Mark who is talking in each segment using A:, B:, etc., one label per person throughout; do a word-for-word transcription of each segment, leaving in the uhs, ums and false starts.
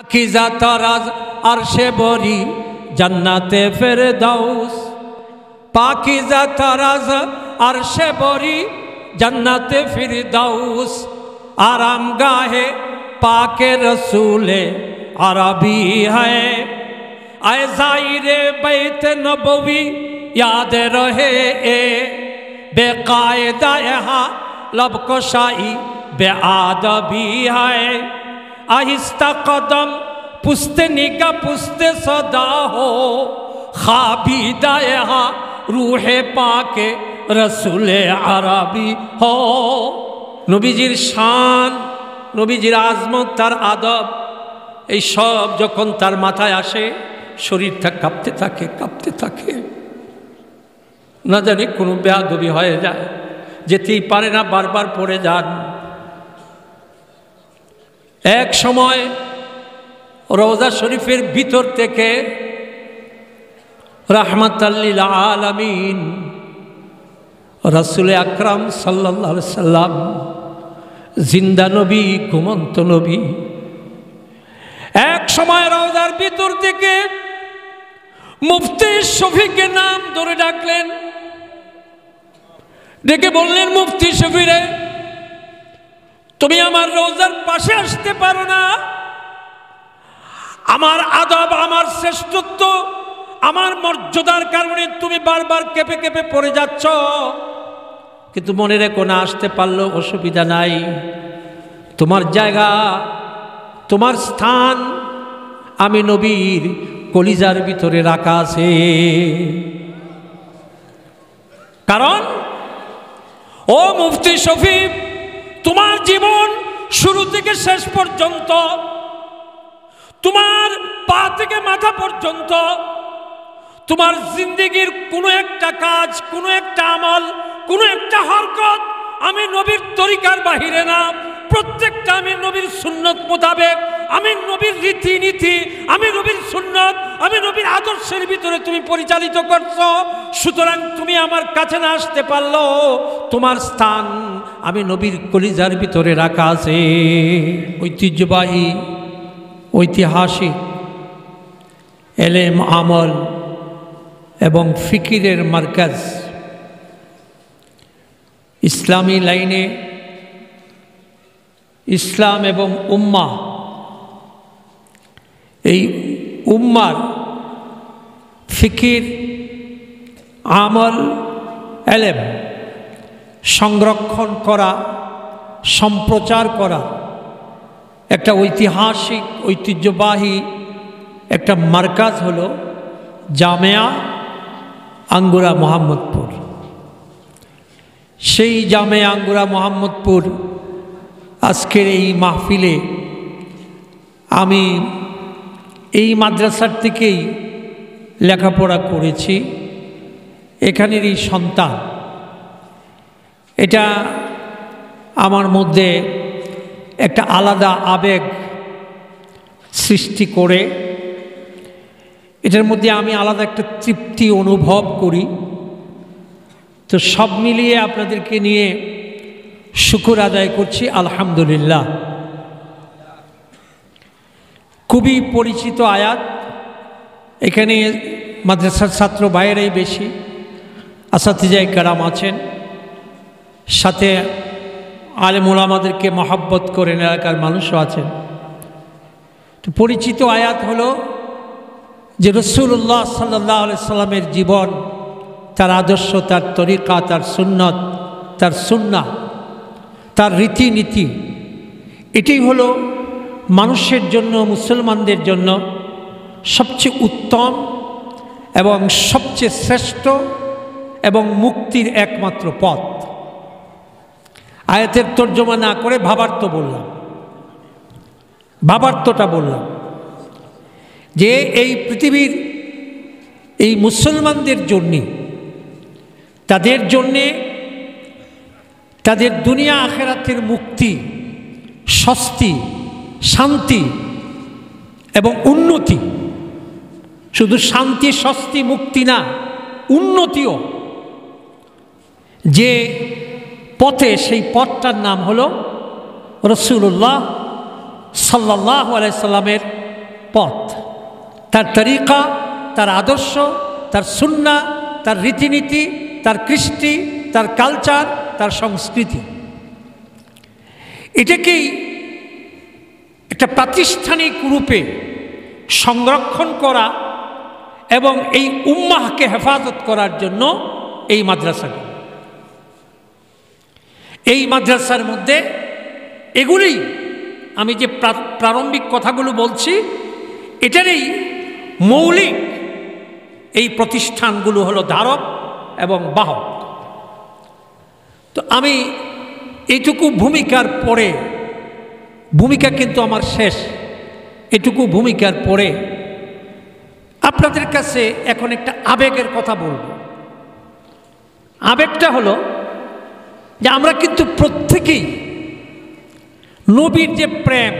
A: পাকিজা তারাজ আরশে বরি জান্নাতে ফেরদাউস, পাকিজা তারাজ আরশে বরি জান্নাতে ফিরদাউস, आराम गाहे पाके रसूले अरबी है, आए ज़ाहिरे बैत नबवी याद रहे ए, बेकायदा यहाँ लब कोशाई बेआदबी है, आहिस्ता कदम पुस्ते निगाह पुस्ते सदा हो, खाबीदा यहाँ रूहे पाके रसूले अरबी हो। नबीजिर शान नबीजिर आजमत तार आदब এই সব যখন তার মাথায় আসে শরীরটা কাঁপতে থাকে কাঁপতে থাকে, না জানি কোনো বেয়াদবি হয়ে যায়, যেতেই পারে না, বারবার পড়ে যান। এক সময় রওজা শরীফের ভিতর থেকে রাহমাতাল লিল আলামিন রাসূল আকরাম সাল্লাল্লাহু আলাইহি সাল্লাম, জিন্দা নবী, ঘুমন্ত নবী, এক সময় রওজার ভিতর থেকে মুফতি শফিকে নাম ধরে ডাকলেন, ডেকে বললেন, মুফতি শফি রে, তুমি আমার রওজার পাশে আসতে পারো না? আমার আদব, আমার শ্রেষ্ঠত্ব, আমার মর্যাদার কারণে তুমি বারবার কেঁপে কেঁপে পড়ে যাচ্ছ, কিন্তু মনে রেখো না, আসতে পারলেও অসুবিধা নাই, তোমার জায়গা, তোমার স্থান আমি নবীর কলিজার ভিতরে রাখা আছে। কারণ ও মুফতি শফি, তোমার জীবন শুরু থেকে শেষ পর্যন্ত, তোমার পা থেকে মাথা পর্যন্ত, তোমার জিন্দেগির কোনো একটা কাজ, কোনো একটা আমল, কোনো একটা হরকত আমি নবীর তরিকার বাহিরে না, প্রত্যেকটা আমি নবীর সুন্নত মোতাবেক, আমি নবীর রীতিনীতি, আমি নবীর সুন্নত, আমি নবীর আদর্শের ভিতরে তুমি পরিচালিত করছো। সুতরাং তুমি আমার কাছে না আসতে পারলো, তোমার স্থান আমি নবীর কলিজার ভিতরে রাখা আছে। ঐতিহ্যবাহী, ঐতিহাসিক, এলেম, আমল এবং ফিকিরের মার্কাজ ইসলামী লাইনে ইসলাম এবং উম্মাহ, এই উম্মার ফিকির, আমল, এলেম সংরক্ষণ করা, সম্প্রচার করা একটা ঐতিহাসিক, ঐতিহ্যবাহী একটা মার্কাজ হলো জামেয়া আঙ্গুরা মোহাম্মদপুর। সেই জামেয়া আঙ্গুরা মোহাম্মদপুর আজকের এই মাহফিলে আমি এই মাদ্রাসার থেকেই লেখাপড়া করেছি, এখানেরই সন্তান। এটা আমার মধ্যে একটা আলাদা আবেগ সৃষ্টি করে, এটার মধ্যে আমি আলাদা একটা তৃপ্তি অনুভব করি। তো সব মিলিয়ে আপনাদেরকে নিয়ে শুকর আদায় করছি, আলহামদুলিল্লাহ। খুবই পরিচিত আয়াত, এখানে মাদ্রাসার ছাত্র ভাইয়েরাই বেশি, আসাতিজায়ে কেরাম আছেন, সাথে আলেম ওলামাদেরকে মহব্বত করেন এলাকার মানুষও আছেন। তো পরিচিত আয়াত হলো যে রাসূলুল্লাহ সাল্লাল্লাহু আলাইহি সাল্লামের জীবন, তার আদর্শ, তার তরিকা, তার সুন্নত, তার সুন্নাহ, তার রীতিনীতি, এটাই হলো মানুষের জন্য, মুসলমানদের জন্য সবচেয়ে উত্তম এবং সবচেয়ে শ্রেষ্ঠ এবং মুক্তির একমাত্র পথ। আয়াতের তর্জমা না করে ভাবার্থ বললাম, ভাবার্থটা বললাম যে এই পৃথিবীর এই মুসলমানদের জন্যে, তাদের জন্যে তাদের দুনিয়া আখেরাতের মুক্তি, স্বস্তি, শান্তি এবং উন্নতি, শুধু শান্তি, স্বস্তি, মুক্তি না, উন্নতিও যে পথে, সেই পথটার নাম হলো রাসূলুল্লাহ সাল্লাল্লাহু আলাইহি সাল্লামের পথ, তার তরিকা, তার আদর্শ, তার সুন্নাহ, তার রীতিনীতি, তার কৃষ্টি, তার কালচার, তার সংস্কৃতি। এটাকেই একটা প্রাতিষ্ঠানিক রূপে সংরক্ষণ করা এবং এই উম্মাহকে হেফাজত করার জন্য এই মাদ্রাসাগুলো। এই মাদ্রাসার মধ্যে এগুলি আমি যে প্রারম্ভিক কথাগুলো বলছি এটারই মৌলিক এই প্রতিষ্ঠানগুলো হলো ধারক এবং বাহক। তো আমি এইটুকু ভূমিকার পরে, ভূমিকা কিন্তু আমার শেষ, এটুকু ভূমিকার পরে আপনাদের কাছে এখন একটা আবেগের কথা বলব। আবেগটা হলো যে আমরা কিন্তু প্রত্যেকেই নবীর যে প্রেম,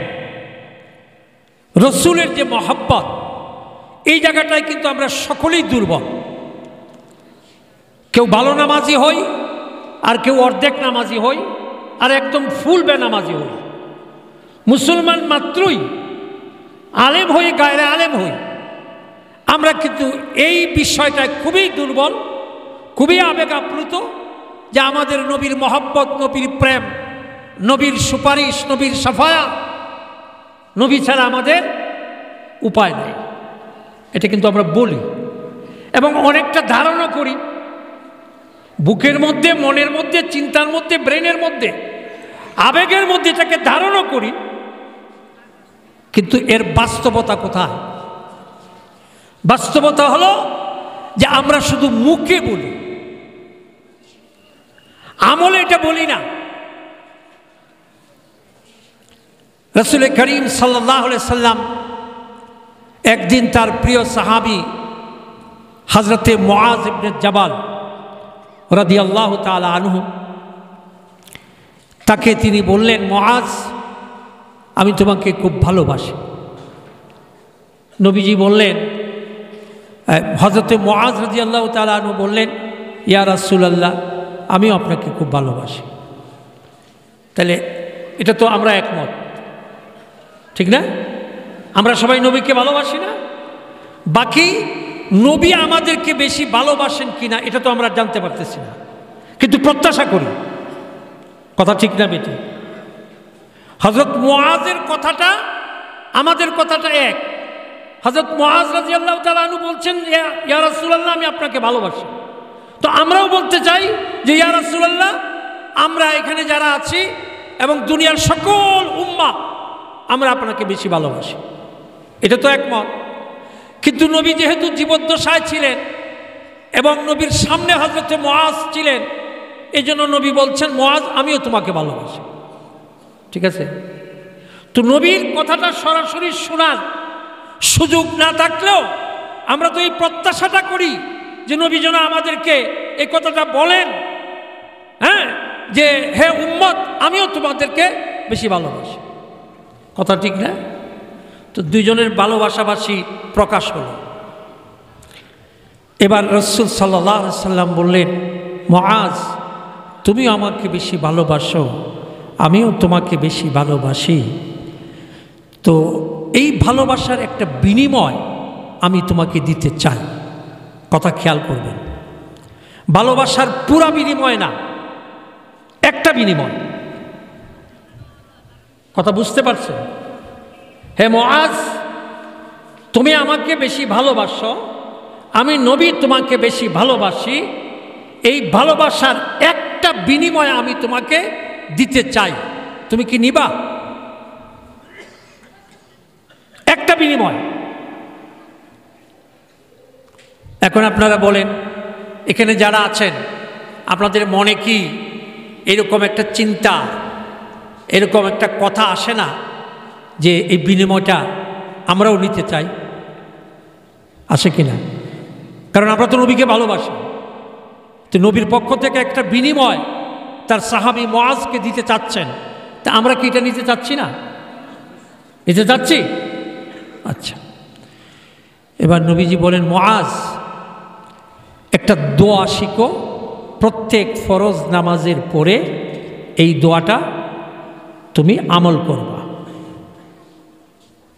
A: রসুলের যে মহব্বত, এই জায়গাটায় কিন্তু আমরা সকলেই দুর্বল। কেউ ভালো নামাজি হই, আর কেউ অর্ধেক নামাজি হই, আর একদম ফুল বেনামাজি হই। মুসলমান মাত্রই আলেম হয়ে গায়রে আলেম হই। আমরা কিন্তু এই বিষয়টায় খুবই দুর্বল, খুবই আবেগ আপ্লুত যে আমাদের নবীর মহব্বত, নবীর প্রেম, নবীর সুপারিশ, নবীর সাফায়া, নবী ছাড়া আমাদের উপায় নেই। এটা কিন্তু আমরা বলি এবং অনেকটা ধারণা করি বুকের মধ্যে, মনের মধ্যে, চিন্তার মধ্যে, ব্রেনের মধ্যে, আবেগের মধ্যে এটাকে ধারণা করি, কিন্তু এর বাস্তবতা কোথায়? বাস্তবতা হলো যে আমরা শুধু মুখে বলি, আমলে এটা বলি না। রাসূল করিম সাল্লাল্লাহু আলাইহি সাল্লাম একদিন তার প্রিয় সাহাবী হযরতে মুআজ ইবনে জাবাল রাদিয়াল্লাহু তাআলা আনহু, তাকে তিনি বললেন, মুআজ, আমি তোমাকে খুব ভালোবাসি। নবীজি বললেন, হযরতে মুআজ রাদিয়াল্লাহু তাআলা আনহু বললেন, ইয়া রাসূলুল্লাহ, আমিও আপনাকে খুব ভালোবাসি। তাহলে এটা তো আমরা একমত, ঠিক না? আমরা সবাই নবীকে ভালোবাসি না? বাকি নবী আমাদেরকে বেশি ভালোবাসেন কিনা এটা তো আমরা জানতে পারতেছি না, কিন্তু প্রত্যাশা করি। কথা ঠিক না বেটি? হযরত মুআজের কথাটা আমাদের কথাটা এক। হযরত মুআজ রাদিয়াল্লাহু তাআলা আনহু বলছেন, ইয়া রাসূলুল্লাহ, আমি আপনাকে ভালোবাসি। তো আমরাও বলতে চাই যে ইয়া রাসূলুল্লাহ, আমরা এখানে যারা আছি এবং দুনিয়ার সকল উম্মাহ, আমরা আপনাকে বেশি ভালোবাসি। এটা তো একমত। কিন্তু নবী যেহেতু জীবদ্দশায় ছিলেন এবং নবীর সামনে হযরতে মুআজ ছিলেন, এই জন্য নবী বলছেন, মুআজ, আমিও তোমাকে ভালোবাসি। ঠিক আছে? তো নবীর কথাটা সরাসরি শোনার সুযোগ না থাকলেও আমরা তো এই প্রত্যাশাটা করি যে নবী যেন আমাদেরকে এই কথাটা বলেন, হ্যাঁ, যে হে উম্মত, আমিও তোমাদেরকে বেশি ভালোবাসি। কথা ঠিক না? তো দুইজনের ভালোবাসাবাসী প্রকাশ হলো। এবার রাসূল সাল্লাল্লাহু আলাইহি সাল্লাম বললেন, মুআজ, তুমি আমাকে বেশি ভালোবাসো, আমিও তোমাকে বেশি ভালোবাসি। তো এই ভালোবাসার একটা বিনিময় আমি তোমাকে দিতে চাই। কথা খেয়াল করবেন, ভালোবাসার পুরা বিনিময় না, একটা বিনিময়। কথা বুঝতে পারছেন? হে মুআজ, তুমি আমাকে বেশি ভালোবাসো, আমি নবী তোমাকে বেশি ভালোবাসি। এই ভালোবাসার একটা বিনিময় আমি তোমাকে দিতে চাই, তুমি কি নিবা? একটা বিনিময়। এখন আপনারা বলেন, এখানে যারা আছেন, আপনাদের মনে কি এরকম একটা চিন্তা, এরকম একটা কথা আসে না যে এই বিনিময়টা আমরাও নিতে চাই? আসে কিনা? কারণ আমরা তো নবীকে ভালোবাসি। তো নবীর পক্ষ থেকে একটা বিনিময় তার সাহাবী মুআজকে দিতে চাচ্ছেন, তা আমরা কি এটা নিতে চাচ্ছি না? নিতে চাচ্ছি? আচ্ছা, এবার নবীজি বলেন, মুআজ, একটা দোয়া শিখো, প্রত্যেক ফরজ নামাজের পরে এই দোয়াটা তুমি আমল করবা।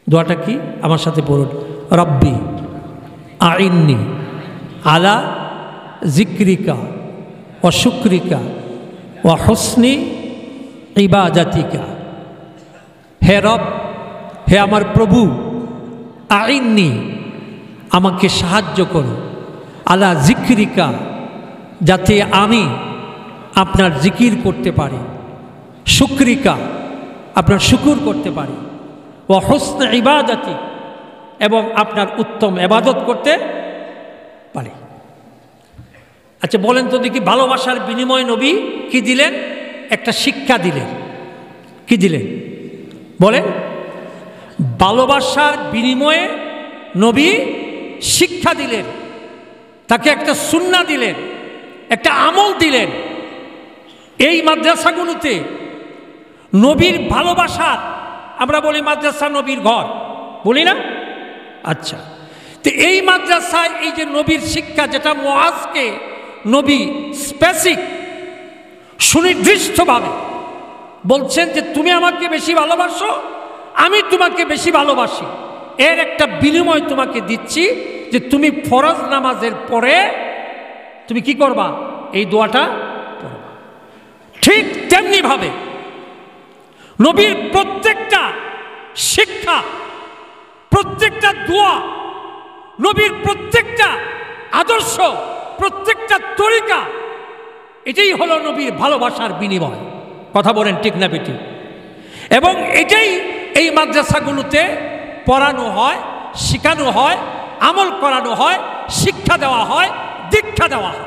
A: দোয়াটা কি? আমার সাথে পড়ুন, রব্বি আইন্নি আলা জিক্রিকা ও শুক্রিকা ও হুসনি ইবাদাতিকা। হে রব, হে আমার প্রভু, আইন্নি আমাকে সাহায্য করো, আলা জিক্রিকা যাতে আমি আপনার জিকির করতে পারি, শুক্রিকা আপনার শুকুর করতে পারি, ও হুসনে ইবাদাতি এবং আপনার উত্তম ইবাদত করতে পারি। আচ্ছা বলেন তো দেখি, ভালোবাসার বিনিময় নবী কি দিলেন? একটা শিক্ষা দিলেন। কি দিলেন বলেন? ভালোবাসার বিনিময়ে নবী শিক্ষা দিলেন, তাকে একটা সুন্নাহ দিলেন, একটা আমল দিলেন। এই মাদ্রাসাগুলোতে নবীর ভালোবাসার, আমরা বলি মাদ্রাসা নবীর ঘর, বলি না? আচ্ছা, তো এই মাদ্রাসায় এই যে নবীর শিক্ষা, যেটা মুআজকে নবী স্পেসিফিক সুনির্দিষ্টভাবে বলছেন যে তুমি আমাকে বেশি ভালোবাসো, আমি তোমাকে বেশি ভালোবাসি, এর একটা বিনিময় তোমাকে দিচ্ছি যে তুমি ফরজ নামাজের পরে তুমি কি করবা? এই দোয়াটা পড়বা। ঠিক তেমনি ভাবে নবীর প্রত্যেকটা শিক্ষা, প্রত্যেকটা দোয়া, নবীর প্রত্যেকটা আদর্শ, প্রত্যেকটা তরিকা, এটাই হলো নবীর ভালোবাসার বিনিময়। কথা বলেন ঠিক না বেটি? এবং এটাই এই মাদ্রাসাগুলোতে পড়ানো হয়, শেখানো হয়, আমল করানো হয়, শিক্ষা দেওয়া হয়, দীক্ষা দেওয়া হয়।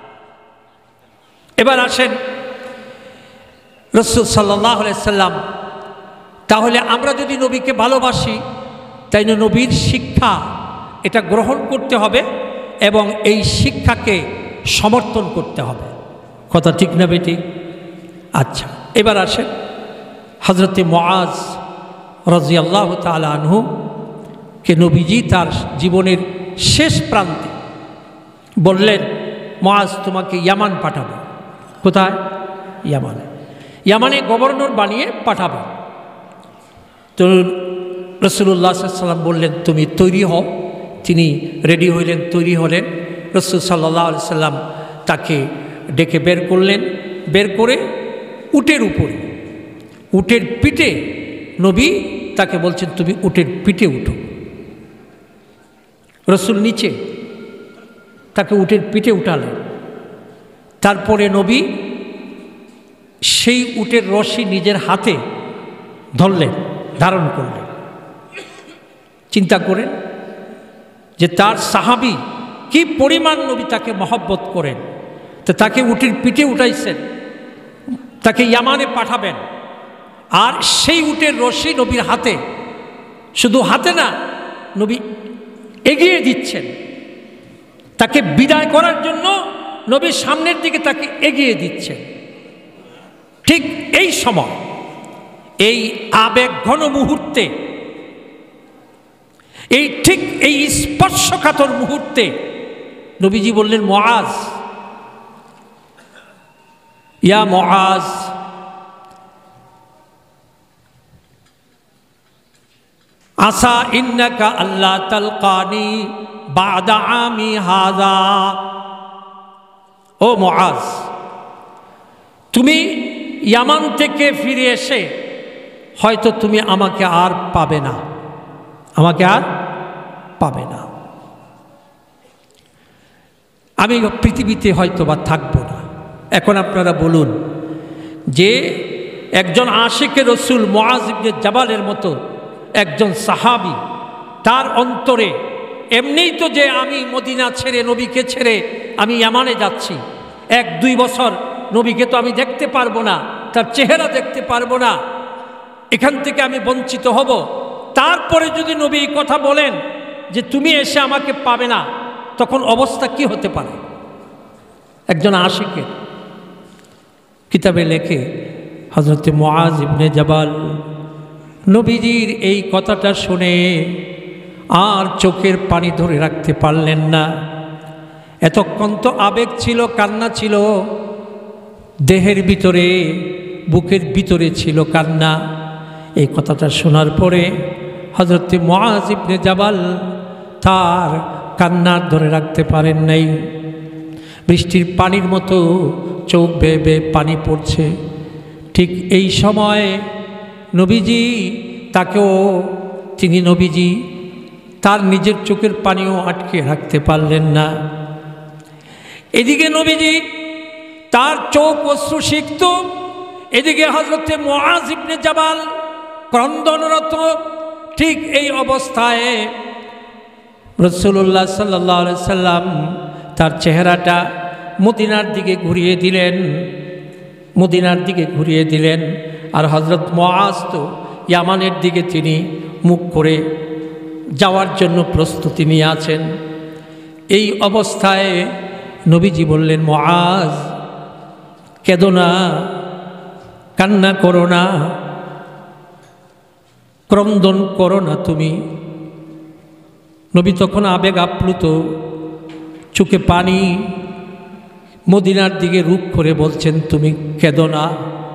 A: এবার আসেন রাসূল সাল্লাল্লাহু আলাইহি সাল্লাম, তাহলে আমরা যদি নবীকে ভালোবাসি, তাই না নবীর শিক্ষা এটা গ্রহণ করতে হবে এবং এই শিক্ষাকে সমর্থন করতে হবে। কথা ঠিক না বেটি? আচ্ছা, এবার আসেন হযরতে মুআজ রাদিয়াল্লাহু তাআলা আনহু কে নবীজি তার জীবনের শেষ প্রান্তে বললেন, মুআজ তোমাকে ইয়ামান পাঠাবো। কোথায়? ইয়ামানে। ইয়ামানে গভর্নর বানিয়ে পাঠাবো। তো রাসূলুল্লাহ সাল্লাল্লাহু আলাইহি ওয়াসাল্লাম বললেন তুমি তৈরি হও। তিনি রেডি হইলেন, তৈরি হলেন। রাসূল সাল্লাল্লাহু আলাইহি ওয়াসাল্লাম তাকে ডেকে বের করলেন। বের করে উটের উপরে, উটের পিঠে নবী তাকে বলছেন তুমি উটের পিঠে উঠো। রাসূল নিচে, তাকে উটের পিঠে উঠালেন। তারপরে নবী সেই উটের রশি নিজের হাতে ধরলেন, ধারণ করলেন। চিন্তা করেন যে তার সাহাবী কি পরিমাণ নবী তাকে মহব্বত করেন, তো তাকে উটের পিঠে উঠাইছেন, তাকে ইয়ামানে পাঠাবেন। আর সেই উটের রশি নবীর হাতে, শুধু হাতে না, নবী এগিয়ে দিচ্ছেন তাকে বিদায় করার জন্য। নবী সামনের দিকে তাকে এগিয়ে দিচ্ছেন। ঠিক এই সময়, এই আবেগ ঘন মুহূর্তে, এই ঠিক এই স্পর্শকাতর মুহূর্তে নবীজি বললেন, মুআজ, ইয়া মুআজ, আসা ইন্নাকা আল্লাহ তালকানি বাদা আমি হাযা। ও মুআজ, তুমি ইয়ামান থেকে ফিরে এসে হয়তো তুমি আমাকে আর পাবে না, আমাকে আর পাবে না। আমি পৃথিবীতে হয়তো বা থাকবো না। এখন আপনারা বলুন যে একজন আশিকে রসুল মুআজ ইবনে জাবালের মতো একজন সাহাবী, তার অন্তরে এমনিই তো যে আমি মদিনা ছেড়ে, নবীকে ছেড়ে আমি ইয়ামানে যাচ্ছি, এক দুই বছর নবীকে তো আমি দেখতে পারবো না, তার চেহারা দেখতে পারবো না, এখান থেকে আমি বঞ্চিত হব। তারপরে যদি নবী এই কথা বলেন যে তুমি এসে আমাকে পাবে না, তখন অবস্থা কি হতে পারে? একজন আশিকের কিতাবে লেখে হযরত মুআজ ইবনে জাবাল নবীজির এই কথাটা শুনে আর চোখের পানি ধরে রাখতে পারলেন না। এতক্ষণ তো আবেগ ছিল, কান্না ছিল, দেহের ভিতরে, বুকের ভিতরে ছিল কান্না। এই কথাটা শোনার পরে হযরত মুআজ ইবনে জাবাল তার কান্না ধরে রাখতে পারেন নাই। বৃষ্টির পানির মতো চোখ বেয়ে বেয়ে পানি পড়ছে। ঠিক এই সময় নবীজি তাকেও, তিনি নবীজি তার নিজের চোখের পানিও আটকে রাখতে পারলেন না। এদিকে নবীজি তার চোখ অশ্রুসিক্ত, এদিকে হযরত মুআজ ইবনে জাবাল ক্রন্দনরত। ঠিক এই অবস্থায় রাসূলুল্লাহ সাল্লাল্লাহু আলাইহি সাল্লাম তার চেহারাটা মদিনার দিকে ঘুরিয়ে দিলেন, মদিনার দিকে ঘুরিয়ে দিলেন। আর হযরত মুআজ তো ইয়ামানের দিকে তিনি মুখ করে যাওয়ার জন্য প্রস্তুতি নিয়ে আছেন। এই অবস্থায় নবীজি বললেন, মুআজ কেঁদো না, কান্না করো না, ক্রন্দন করো না তুমি। নবী তখন আবেগ আপ্লুত, চোখে পানি, মদিনার দিকে রূপ করে বলছেন, তুমি কেঁদো না।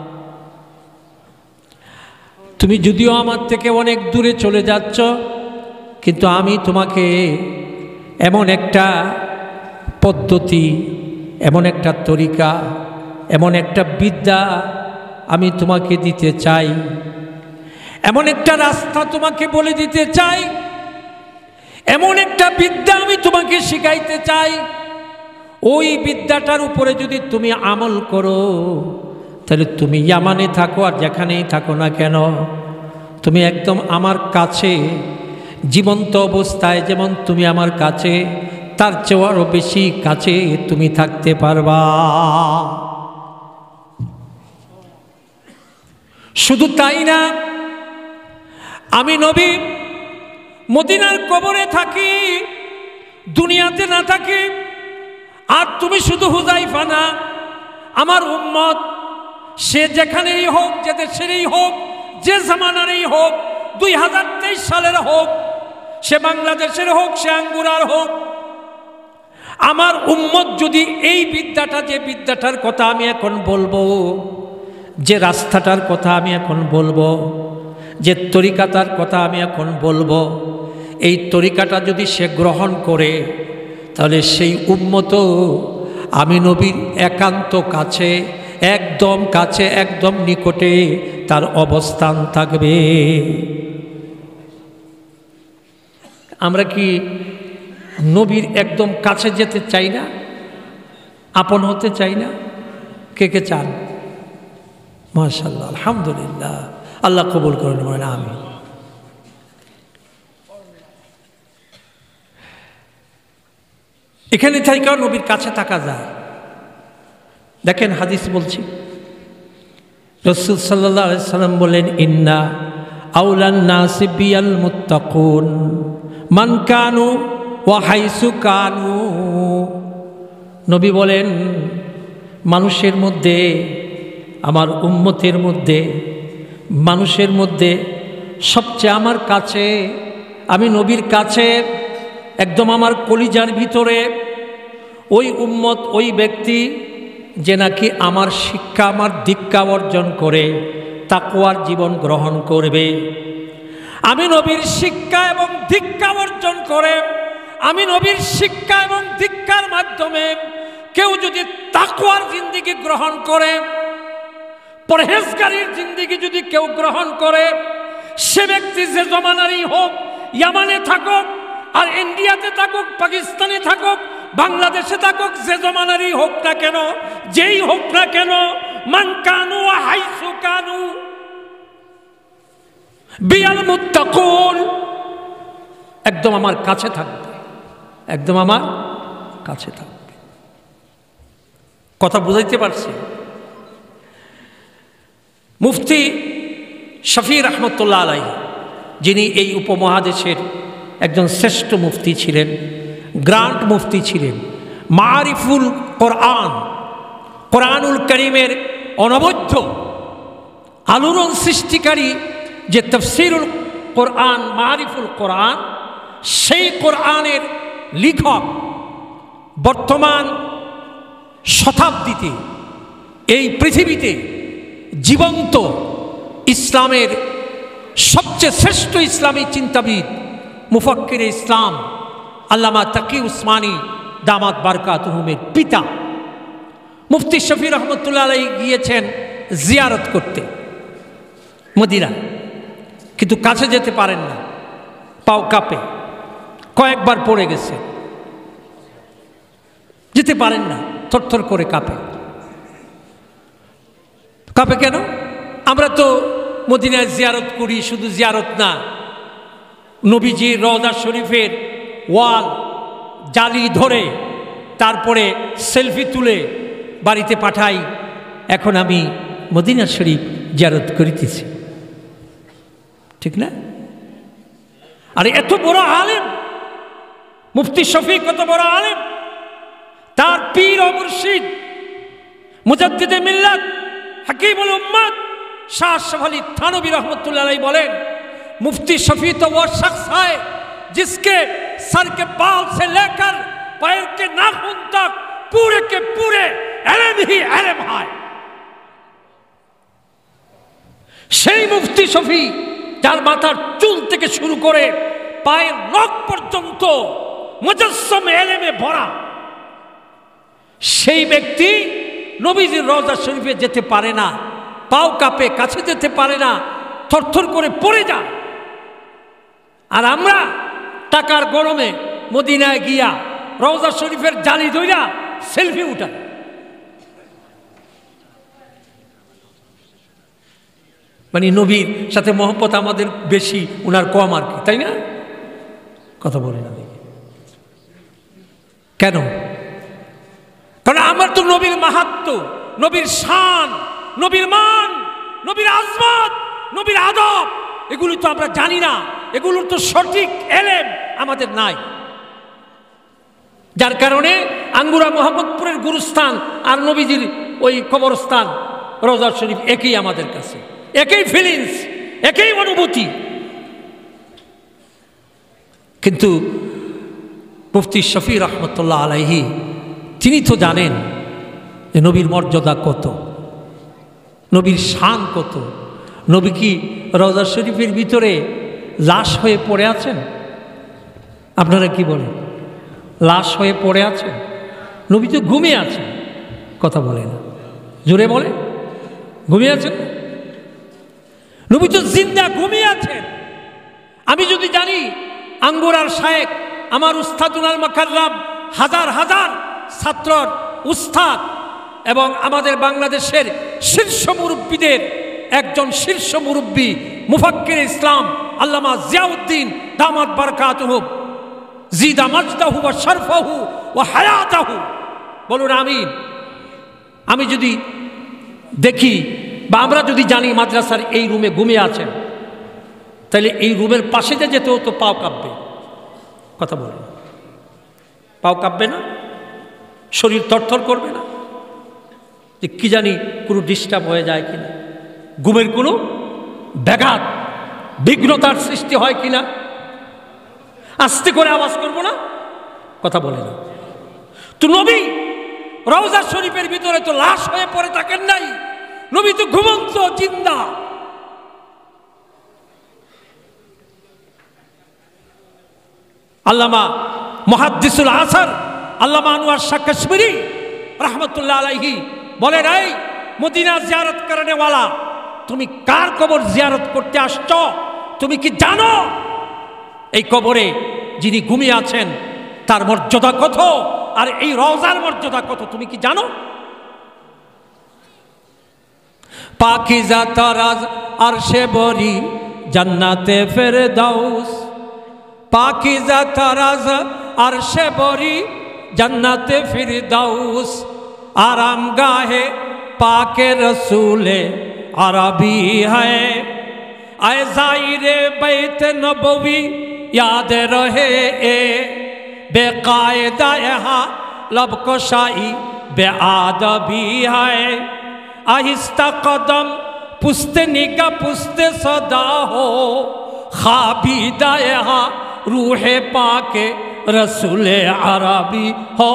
A: তুমি যদিও আমার থেকে অনেক দূরে চলে যাচ্ছ, কিন্তু আমি তোমাকে এমন একটা পদ্ধতি, এমন একটা তরিকা, এমন একটা বিদ্যা আমি তোমাকে দিতে চাই, এমন একটা রাস্তা তোমাকে বলে দিতে চাই, এমন একটা বিদ্যা আমি তোমাকে শিখাইতে চাই। ওই বিদ্যাটার উপরে যদি তুমি আমল করো, তাহলে তুমি ইয়ামানে থাকো আর যেখানেই থাকো না কেন, তুমি একদম আমার কাছে, জীবন্ত অবস্থায় যেমন তুমি আমার কাছে, তার চেয়ে আরও বেশি কাছে তুমি থাকতে পারবা। শুধু তাই না, আমি নবী মদিনার কবরে থাকি, দুনিয়াতে না থাকি। আর তুমি শুধু হুযায়ফা না, আমার উম্মত সে যেখানেই হোক, যে দেশেরই হোক, যে জামানারই হোক, দুই হাজার তেইশ সালের হোক, সে বাংলাদেশের হোক, সে আঙ্গুরার হোক, আমার উম্মত যদি এই বিদ্যাটা, যে বিদ্যাটার কথা আমি এখন বলবো, যে রাস্তাটার কথা আমি এখন বলবো, যে তরিকাটার কথা আমি এখন বলবো, এই তরিকাটা যদি সে গ্রহণ করে, তাহলে সেই উম্মত আমি নবীর একান্ত কাছে, একদম কাছে, একদম নিকটে তার অবস্থান থাকবে। আমরা কি নবীর একদম কাছে যেতে চাই না? আপন হতে চাই না? কে কে চান? মাশাআল্লাহ, আলহামদুলিল্লাহ, আল্লাহ কবুল করেন, বলেন আমিন। এখানে থেকেও নবীর কাছে থাকা যায়। দেখেন হাদিস বলছি, রাসূল সাল্লাল্লাহু আলাইহি সাল্লাম বলেন, ইন্না আউলান নাসি বিল মুত্তাকুন মান কানু ওয়া হাইসু কানু। নবী বলেন, মানুষের মধ্যে, আমার উম্মতের মধ্যে, মানুষের মধ্যে সবচেয়ে আমার কাছে, আমি নবীর কাছে, একদম আমার কলিজার ভিতরে ওই উম্মত, ওই ব্যক্তি যে নাকি আমার শিক্ষা, আমার দীক্ষা অর্জন করে তাকওয়ার জীবন গ্রহণ করবে। আমি নবীর শিক্ষা এবং দীক্ষা অর্জন করে, আমি নবীর শিক্ষা এবং দীক্ষার মাধ্যমে কেউ যদি তাকওয়ার জিন্দেগি গ্রহণ করে, পরহেজগারির জিন্দেগি যদি কেউ গ্রহণ করে, সে ব্যক্তি যে জমানারই হোক, ইয়ামানে থাকুক আর ইন্ডিয়াতে থাকুক, পাকিস্তানে থাকুক, বাংলাদেশে থাকুক, যে জমানারই হোক না কেন, যেই হোক না কেন, মান কানু ওয়া হাইসু কানু বিল মুত্তাকুন, একদম আমার কাছে থাকবে, একদম আমার কাছে থাকবে। কথা বুঝাইতে পারছি? মুফতি শফি রহমতুল্লাহ আলাইহি, যিনি এই উপমহাদেশের একজন শ্রেষ্ঠ মুফতি ছিলেন, গ্রান্ট মুফতি ছিলেন, মারিফুল কোরআন, কোরআনুল করিমের অনবদ্য আলোড়ন সৃষ্টিকারী যে তাফসীরুল কোরআন, মারিফুল কোরআন, সেই কোরআনের লেখক বর্তমান শতাব্দীতে এই পৃথিবীতে জীবন্ত ইসলামের সবচেয়ে শ্রেষ্ঠ ইসলামী চিন্তাবিদ মুফাক্কির ইসলাম আল্লামা তাকি উসমানী দামাত বারকাতুহুমের পিতা মুফতি শফি রহমতুল্লাহ আলাইহি গিয়েছেন জিয়ারত করতে মদিনা, কিন্তু কাছে যেতে পারেন না, পাও কাঁপে, কয়েকবার পড়ে গেছে, যেতে পারেন না, থরথর করে কাঁপে। কাঁপে কেন? আমরা তো মদিনায় জিয়ারত করি, শুধু জিয়ারত না, নবীজির রওজা শরীফের ওয়াল জালি ধরে তারপরে সেলফি তুলে বাড়িতে পাঠাই। এখন আমি মদিনা শরীফ জিয়ারত করিতেছি, ঠিক না? আর এত বড় আলেম মুফতি শফি, কত বড় আলেম, তার পীর ও মুর্শিদ মুজাদ্দিদে মিল্লাত হাকিমুল উম্মাত শাহ আশরাফ আলী থানভী रहमतुल्लाह अलैह বলেন, मुफ्ती शफी तो वो शख्स है जिसके सर के बाल से लेकर पैर के नाखून तक पूरे के पूरे इल्म ही इल्म है। সেই মুফতি শফি যার মাথার চুল থেকে শুরু করে পায়ের নখ পর্যন্ত মুজাসসাম ইলমে ভরা, সেই ব্যক্তি নবীজির রওজা শরীফে যেতে পারে না, পাও কাঁপে, কাছে যেতে পারে না, থরথর করে পড়ে যায়। আর আমরা টাকার গরমে মদিনায় গিয়া রওজা শরীফের জালি ধইরা সেলফি উঠাই। মানে নবীর সাথে মহব্বত আমাদের বেশি, উনার কম আর কি, তাই না? কথা বলি না দেখি কেন? কারণ আমার তো নবীর মাহাত্ম্য, নবীর শান, নবীর মান, নবীর আজমত, নবীর আদব, এগুলি তো আমরা জানি না, এগুলোর তো সঠিক এলেম আমাদের নাই। যার কারণে আঙ্গুরা মোহাম্মদপুরের গুরুস্থান আর নবীজির ওই কবরস্থান রওজা শরীফ একই আমাদের কাছে, একই ফিলিংস, একই অনুভূতি। কিন্তু মুফতি শফি রহমতুল্লাহ আলাইহি তিনি তো জানেন যে নবীর মর্যাদা কত, নবীর শান কত। নবী কি রওজা শরীফের ভিতরে লাশ হয়ে পড়ে আছেন? আপনারা কি বলেন? লাশ হয়ে পড়ে আছেন? নবী তো ঘুমিয়ে আছেন। কথা বলে না, জোরে বলে, ঘুমিয়ে আছেন? নবী তো জিন্দা ঘুমিয়ে আছেন। আমি যদি জানি আঙ্গুরার শায়েখ আমার উস্তাদুল মাকাররাম হাজার হাজার ছাত্রর উস্তাদ এবং আমাদের বাংলাদেশের শীর্ষ মুরব্বীদের একজন শীর্ষ মুরব্বী মুফাক্কির ইসলাম আল্লামা জিয়াউদ্দিন দামাত বারকাতুহু জিদা মাজদাহু ওয়া শরফাহু ওয়া হায়াতাহু, বলুন আমিন। আমি যদি দেখি বা আমরা যদি জানি মাদ্রাসার এই রুমে ঘুমিয়ে আছেন, তাহলে এই রুমের পাশে যে যেতে হতো পাও কাঁপবে। কথা বলে, পাও কাঁপবে না? শরীর থরথর করবে না? যে কি জানি কোনো ডিস্টার্ব হয়ে যায় কিনা, ঘুমের কোনো ব্যাঘাত বিঘ্নতার সৃষ্টি হয় কিনা? আস্তে করে আওয়াজ করবো না? কথা বলে না তো। নবী রওজা শরীফের ভিতরে তো লাশ হয়ে পড়ে থাকেন নাই, নবী তো ঘুমন্ত জিন্দা। আল্লামা মুহাদ্দিসুল আসর আল্লামা আনোয়ার শাহ কাশ্মীরি রহমতুল্লাহ আলাইহি বলেন, এই মদিনা জিয়ারত করনে ওয়ালা, তুমি কার কবর জিয়ারত করতে আসছ? তুমি কি জানো এই কবরে যিনি ঘুমিয়ে আছেন তার মর্যাদা কত, আর এই রওজার মর্যাদা কত? তুমি কি জানো? পাকিজা তারাজ আরশে বরি জান্নাতে ফেরদাউস, পাকিজা তারাজ আরশে বরি জান্নাতে ফিরদাউস, आराम गाहे पाके रसूले अरबी है, आए जायरे बैत नबवी याद रहे ए, बेकायदा यहाँ लब कोशाई बेआदबी है, आहिस्ता कदम पुस्ते निगा पुस्ते सदा हो, खाबीदा यहाँ रूहे पाके रसूले अरबी हो।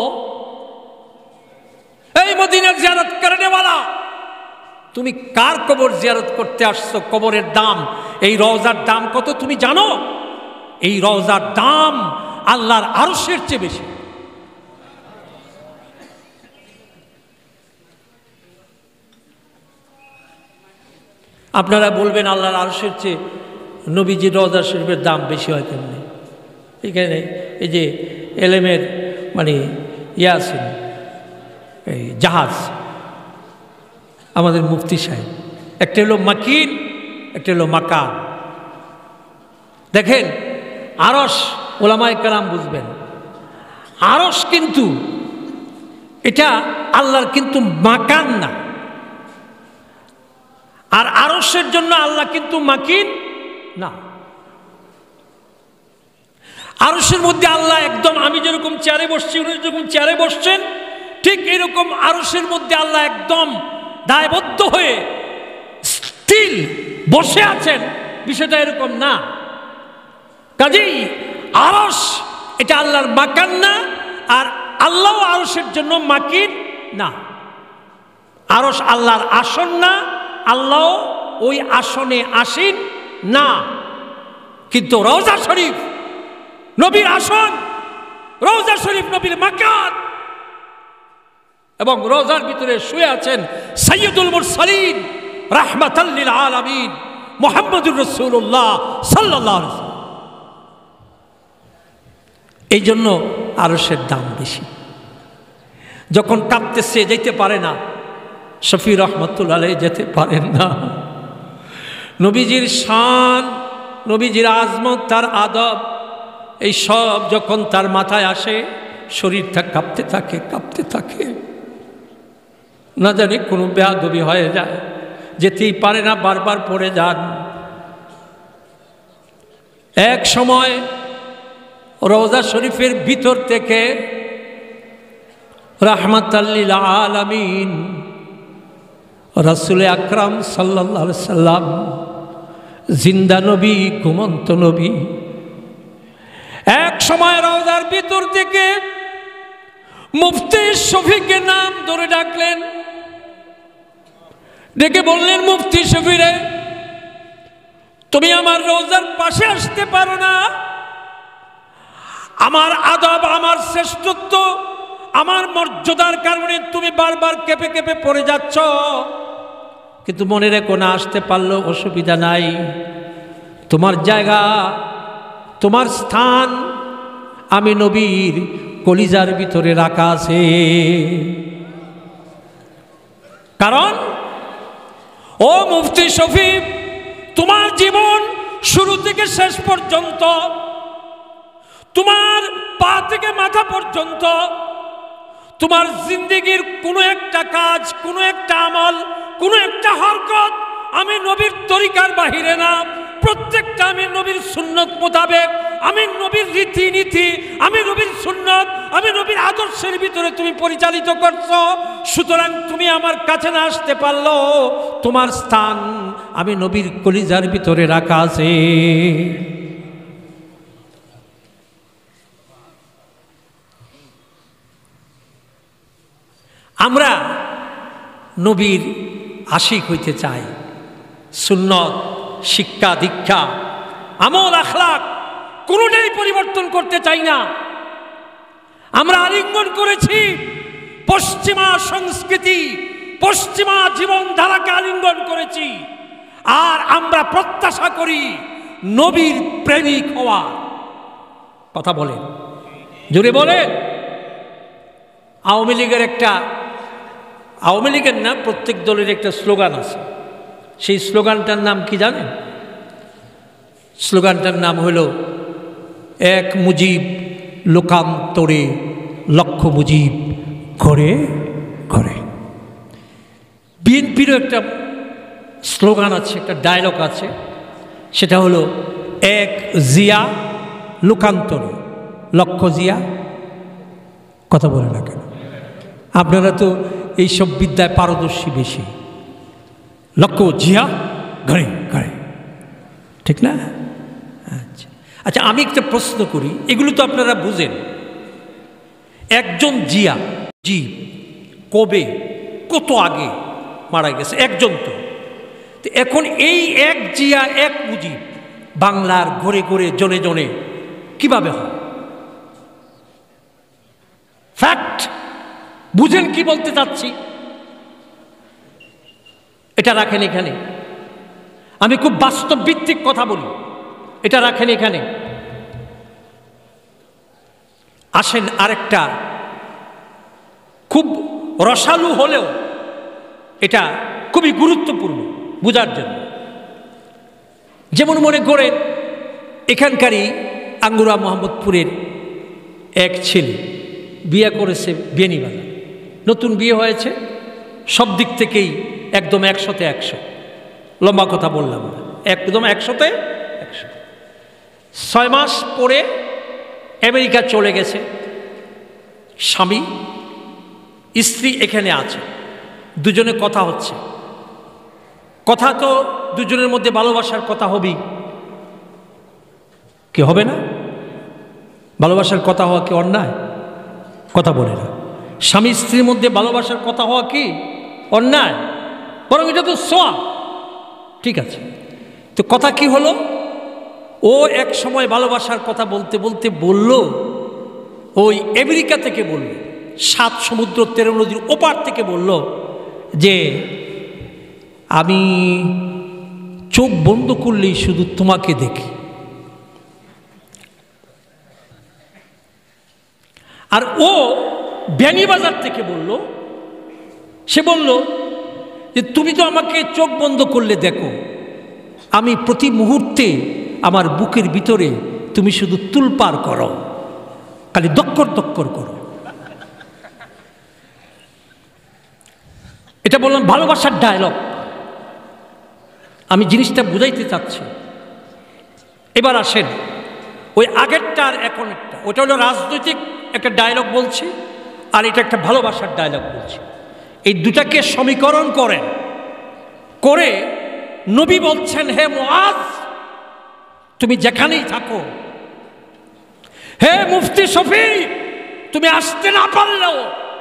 A: এই মদিনার জিয়ারত করনেওয়ালা, তুমি কার কবর জিয়ারত করতে আসছো? কবরের দাম এই রওজার দাম কত তুমি জানো? এই রওজার দাম আল্লাহর আরশের চেয়ে বেশি। আপনারা বলবেন আল্লাহর আরশের চেয়ে নবীজির রওজা শরীফের দাম বেশি হয় কেমনে? এখানে এই যে এলেমের মানে ইয়া আছেন, এই জাহাজ, আমাদের মুফতি সাহেব, একটা হলো মাকিন, একটা হলো মাকান। দেখেন আরশ, ওলামায়ে কেরাম বুঝবেন, আরশ কিন্তু এটা আল্লাহর কিন্তু মাকান না, আর আরশের জন্য আল্লাহ কিন্তু মাকিন না। আরশের মধ্যে আল্লাহ একদম, আমি যেরকম চেয়ারে বসছি উনি যেরকম চেয়ারে বসছেন, ঠিক এরকম আরশের মধ্যে আল্লাহ একদম দায়বদ্ধ হয়ে স্থির বসে আছেন, বিষয়টা এরকম না। কাজেই আরশ এটা আল্লাহর মাকান না, আর আল্লাহ আরশের জন্য মাকিন না। আরশ আল্লাহর আসন না, আল্লাহ ওই আসনে আসেন না। কিন্তু রওজা শরীফ নবীর আসন, রওজা শরীফ নবীর মাকান, এবং রওজার ভিতরে শুয়ে আছেন সাইয়্যিদুল মুরসালিন রাহমাতাল লিল আলামিন মুহাম্মদুর রাসূলুল্লাহ সাল্লাল্লাহু আলাইহি ওয়াসাল্লাম। এই জন্য আরশের দাম বেশি। যখন কাঁদতেছে যেতে পারে না, শফি রহমতুল্লাহ আলাইহি যেতে পারেন না, নবীজির শান, নবীজির আজমত, তার আদব, এই সব যখন তার মাথায় আসে, শরীরটা কাঁপতে থাকে কাঁপতে থাকে, না জানি কোনো বেয়াদবি হয়ে যায়, যেতেই পারে না, বারবার পড়ে যান। এক সময় রওজা শরীফের ভিতর থেকে রাহমাতাল লিল আলামিন রাসূল আকরাম সাল্লাল্লাহু আলাইহি সাল্লাম, জিন্দা নবী, ঘুমন্ত নবী, এক সময় রওজার ভিতর থেকে মুফতি শফিকে নাম ধরে ডাকলেন, ডেকে বললেন, মুফতি শফি রে, তুমি আমার রওজার পাশে আসতে পারো না? আমার আদব, আমার শ্রেষ্ঠত্ব, আমার মর্যাদার কারণে তুমি বারবার কেঁপে কেঁপে পড়ে যাচ্ছ, কিন্তু মনে রেখো না, আসতে পারলেও অসুবিধা নাই। তোমার জায়গা, তোমার স্থান আমি নবীর কলিজার ভিতরে রাখা আছে। কারণ ও মুফতি শফি, তোমার জীবন শুরু থেকে শেষ পর্যন্ত, তোমার পা থেকে মাথা পর্যন্ত, তোমার জিন্দেগির কোনো একটা কাজ, কোনো একটা আমল, কোনো একটা হরকত আমি নবীর তরিকার বাহিরে না, প্রত্যেকটা আমি নবীর সুন্নত মোতাবেক, আমি নবীর রীতিনীতি, আমি নবীর সুন্নত, আমি নবীর আদর্শের ভিতরে তুমি পরিচালিত করছো। সুতরাং তুমি আমার কাছে না আসতে পারলো, তোমার স্থান আমি নবীর কলিজার ভিতরে রাখা আছে। আমরা নবীর আশিক হইতে চাই, সুন্নত, শিক্ষা, দীক্ষা, আমল, আখলাক কোনোটাই পরিবর্তন করতে চাই না। আমরা আলিঙ্গন করেছি পশ্চিমা সংস্কৃতি, পশ্চিমা জীবনধারাকে আলিঙ্গন করেছি, আর আমরা প্রত্যাশা করি নবীর প্রেমিক হওয়ার। কথা বলেন, জোরে বলেন। আওয়ামী লীগের একটা, আওয়ামী লীগের না, প্রত্যেক দলের একটা স্লোগান আছে, সেই স্লোগানটার নাম কি জানেন? স্লোগানটার নাম হলো এক মুজিব লোকান্তরে, লক্ষ মুজিব ঘরে ঘরে। বিএনপিরও একটা স্লোগান আছে, একটা ডায়লগ আছে, সেটা হলো এক জিয়া লোকান্তরে, লক্ষ জিয়া। কথা বলে না কেন? আপনারা তো এইসব বিদ্যায় পারদর্শী বেশি। লক্ষ জিয়া ঘরে ঘরে, ঠিক না? আচ্ছা আচ্ছা, আমি একটা প্রশ্ন করি, এগুলো তো আপনারা বুঝেন। একজন জিয়া, জি, কবে, কত আগে মারা গেছে? একজন তো। তো এখন এই এক জিয়া এক মুজিব বাংলার ঘরে ঘরে জনে জনে কিভাবে হয়? ফ্যাক্ট, বুঝেন কি বলতে চাচ্ছি? এটা রাখেন এখানে, আমি খুব বাস্তব ভিত্তিক কথা বলি, এটা রাখেন এখানে। আসেন আরেকটা খুব রসালো হলেও এটা খুবই গুরুত্বপূর্ণ বুঝার জন্য। যেমন মনে করেন এখানকারই আঙ্গুরা মোহাম্মদপুরের এক ছেলে বিয়ে করেছে বিয়ানীবাজার, নতুন বিয়ে হয়েছে, সব দিক থেকেই একদম একশোতে একশো, লম্বা কথা বললাম না, একদম একশোতে একশো। ছয় মাস পরে আমেরিকা চলে গেছে স্বামী, স্ত্রী এখানে আছে, দুজনে কথা হচ্ছে। কথা তো দুজনের মধ্যে ভালোবাসার কথা হবেই, কি হবে না? ভালোবাসার কথা হওয়া কি অন্যায়? কথা বলে না। স্বামী স্ত্রীর মধ্যে ভালোবাসার কথা হওয়া কি অন্যায়? বরং এটা তো সওয়াব। ঠিক আছে, তো কথা কি হলো? ও এক সময় ভালোবাসার কথা বলতে বলতে বলল, ওই আমেরিকা থেকে বলল, সাত সমুদ্র তেরো নদীর ওপার থেকে বলল যে আমি চোখ বন্ধ করলেই শুধু তোমাকে দেখি। আর ও বিয়ানীবাজার থেকে বলল, সে বলল যে তুমি তো আমাকে চোখ বন্ধ করলে দেখো, আমি প্রতি মুহূর্তে আমার বুকের ভিতরে তুমি শুধু তুলপার করো, খালি দক্কর দক্কর করো। এটা বললাম ভালোবাসার ডায়লগ, আমি জিনিসটা বুঝাইতে চাচ্ছি। এবার আসেন ওই আগেরটা আর এখন একটা, ওটা হলো রাজনৈতিক একটা ডায়লগ বলছি, আর এটা একটা ভালোবাসার ডায়লগ বলছি। এই দুটাকে সমীকরণ করেন, করে নবী বলছেন, হে মুআজ তুমি যেখানেই থাকো, হে মুফতি শফি তুমি আসতে না পারলেও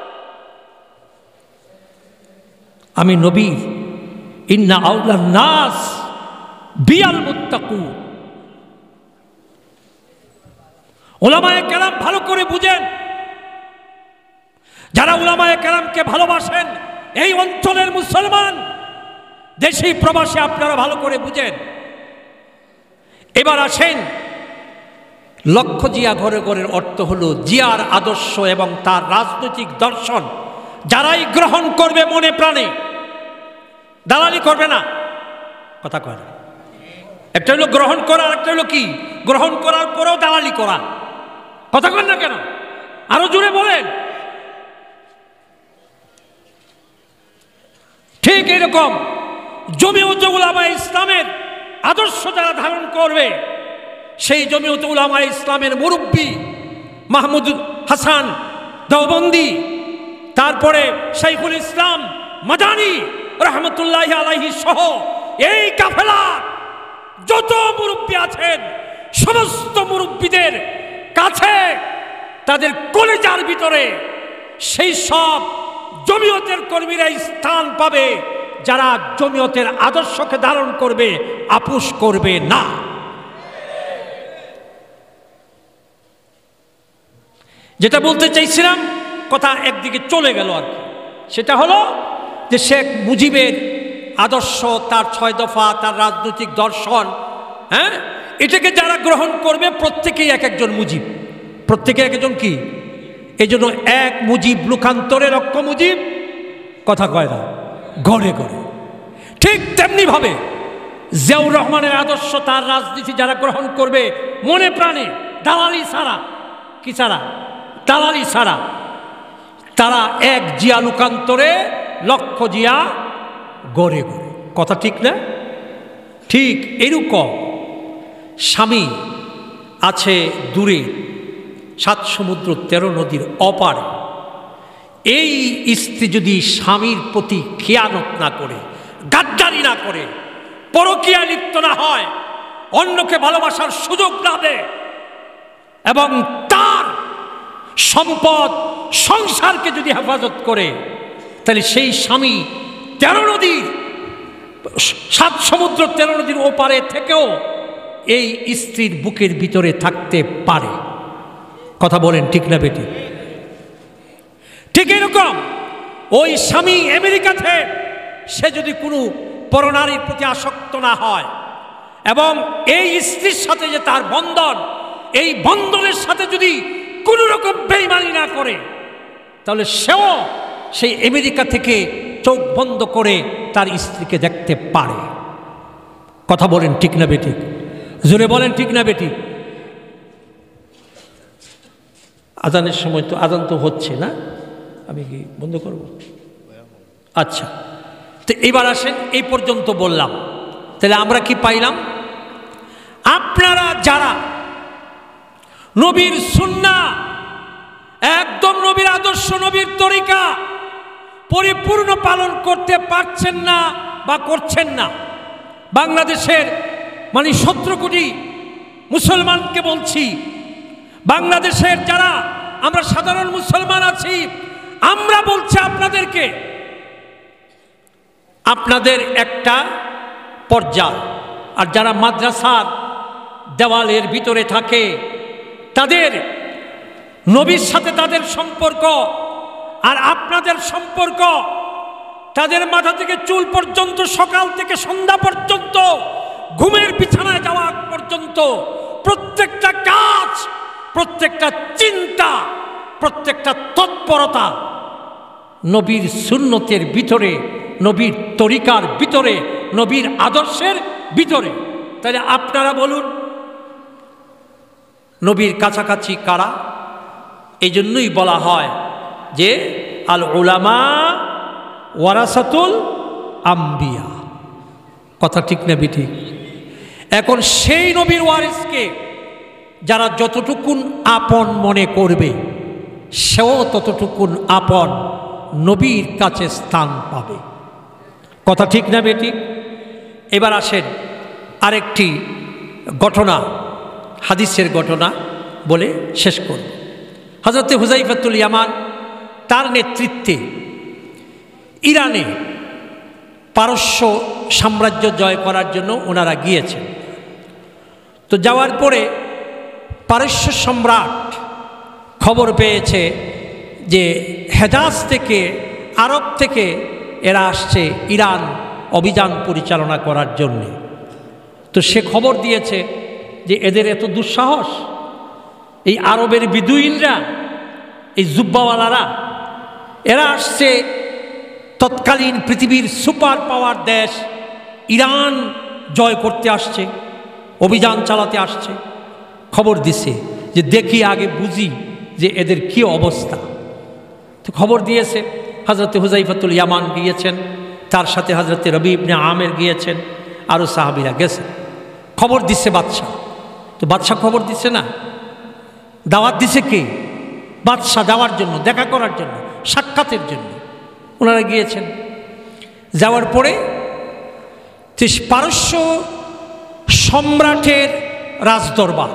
A: আমি নবী ইন্না আউলান নাস বিয়াল মুত্তাকুন। উলামায়ে কেরাম ভালো করে বুঝেন, যারা উলামায়ে কেরামকে ভালোবাসেন এই অঞ্চলের মুসলমান, দেশি প্রবাসী, আপনারা ভালো করে বুঝেন। এবার আসেন, লক্ষ্য জিয়া ঘরে ঘরের অর্থ হলো জিয়ার আদর্শ এবং তার রাজনৈতিক দর্শন যারাই গ্রহণ করবে মনে প্রাণে, দালালি করবে না। কথা কয় না? একটা হলো গ্রহণ করা, আর একটা হলো কি গ্রহণ করার পরেও দালালি করা। কথা কন না কেন? আরো জোরে বলেন। ঠিক এরকম জমিয়তে উলামায়ে ইসলামের আদর্শ যারা ধারণ করবে, সেই জমিয়তে উলামায়ে ইসলামের মুরব্বী মাহমুদ হাসান দেওবন্দি, তারপরে শাইখুল ইসলাম মাদানী রহমতুল্লাহি আলাইহি সহ এই কাফেলার যত মুরব্বী আছেন, সমস্ত মুরব্বীদের কাছে তাদের কলেজার ভিতরে সেই সব জমিয়তের কর্মীরা স্থান পাবে যারা জমিয়তের আদর্শকে ধারণ করবে, আপোষ করবে না। যেটা বলতে চাইছিলাম, কথা একদিকে চলে গেল আর কি, সেটা হলো যে শেখ মুজিবের আদর্শ, তার ছয় দফা, তার রাজনৈতিক দর্শন, হ্যাঁ, এটাকে যারা গ্রহণ করবে প্রত্যেকেই এক একজন মুজিব, প্রত্যেকে এক একজন কি। এই জন্য এক মুজিব লোকান্তরে লক্ষ মুজিব, কথা কয় না, গড়ে গড়ে। ঠিক তেমনি ভাবে জিয়াউর রহমানের আদর্শ, তার রাজনীতি যারা গ্রহণ করবে মনে প্রাণে, দালালি ছাড়া, কি ছাড়া, দালালি ছাড়া, তারা এক জিয়া লোকান্তরে লক্ষ জিয়া গড়ে গড়ে। কথা ঠিক না? ঠিক এরকম স্বামী আছে দূরে, সাত সমুদ্র তেরো নদীর অপারে। এই স্ত্রী যদি স্বামীর প্রতি খেয়ানত না করে, গাদ্দারি না করে, পরকীয়া লিপ্ত না হয়, অন্যকে ভালোবাসার সুযোগ না দেয় এবং তার সম্পদ সংসারকে যদি হেফাজত করে, তাহলে সেই স্বামী তেরো নদীর সাত সমুদ্র তেরো নদীর ওপারে থেকেও এই স্ত্রীর বুকের ভিতরে থাকতে পারে। কথা বলেন ঠিক না বেটি? ঠিক এরকম ওই স্বামী আমেরিকাতে সে যদি কোনো পরনারীর প্রতি আসক্ত না হয় এবং এই স্ত্রীর সাথে যে তার বন্ধন, এই বন্ধনের সাথে যদি কোনো রকম বেইমানি না করে, তাহলে সেও সেই আমেরিকা থেকে চোখ বন্ধ করে তার স্ত্রীকে দেখতে পারে। কথা বলেন ঠিক না বেটি? জোরে বলেন ঠিক না বেটি? আজানের সময় তো আজান তো হচ্ছে না, আমি কি বন্ধ করব? আচ্ছা, তো এবার আসেন, এই পর্যন্ত বললাম। তাহলে আমরা কি পাইলাম? আপনারা যারা নবীর সুন্নাহ, একদম নবীর আদর্শ, নবীর তরিকা পরিপূর্ণ পালন করতে পারছেন না বা করছেন না, বাংলাদেশের মানে সতেরো কোটি মুসলমানকে বলছি, বাংলাদেশের যারা আমরা সাধারণ মুসলমান আছি, আমরা বলছি আপনাদেরকে, আপনাদের একটা পর্যায়, আর যারা মাদ্রাসার দেওয়ালের ভিতরে থাকে তাদের নবীর সাথে তাদের সম্পর্ক আর আপনাদের সম্পর্ক, তাদের মাথা থেকে চুল পর্যন্ত, সকাল থেকে সন্ধ্যা পর্যন্ত, ঘুমের বিছানায় যাওয়া পর্যন্ত প্রত্যেকটা কাজ, প্রত্যেকটা চিন্তা, প্রত্যেকটা তৎপরতা নবীর সুন্নতের ভিতরে, নবীর তরিকার ভিতরে, নবীর আদর্শের ভিতরে। তাহলে আপনারা বলুন, নবীর কাছাকাছি কারা? এই জন্যই বলা হয় যে আল উলামা ওয়ারাসাতুল আম্বিয়া। কথা ঠিক না বেঠিক? এখন সেই নবীর ওয়ারিসকে যারা যতটুকুন আপন মনে করবে, সেও ততটুকুন আপন নবীর কাছে স্থান পাবে। কথা ঠিক না বেঠিক? এবার আসেন আরেকটি ঘটনা, হাদিসের ঘটনা বলে শেষ করব। হযরত হুযাইফাতুল ইয়ামান তার নেতৃত্বে ইরানে পারস্য সাম্রাজ্য জয় করার জন্য ওনারা গিয়েছেন। তো যাওয়ার পরে পারস্য সম্রাট খবর পেয়েছে যে হেজাজ থেকে, আরব থেকে এরা আসছে ইরান অভিযান পরিচালনা করার জন্য। তো সে খবর দিয়েছে যে এদের এত দুঃসাহস, এই আরবের বিদুইনরা, এই জুব্বাওয়ালারা, এরা আসছে তৎকালীন পৃথিবীর সুপার পাওয়ার দেশ ইরান জয় করতে আসছে, অভিযান চালাতে আসছে। খবর দিছে যে দেখি আগে বুঝি যে এদের কি অবস্থা। তো খবর দিয়েছে, হযরত হুযাইফাতুল ইয়ামান গিয়েছেন, তার সাথে হযরত রবি ইবনে আমের গিয়েছেন, আরও সাহাবীরা গেছেন। খবর দিচ্ছে বাদশাহ। তো বাদশাহ খবর দিচ্ছে না, দাওয়াত দিছে কে? বাদশাহ যাওয়ার জন্য, দেখা করার জন্য, সাক্ষাতের জন্য ওনারা গিয়েছেন। যাওয়ার পরে পারস্য সম্রাটের রাজদরবার,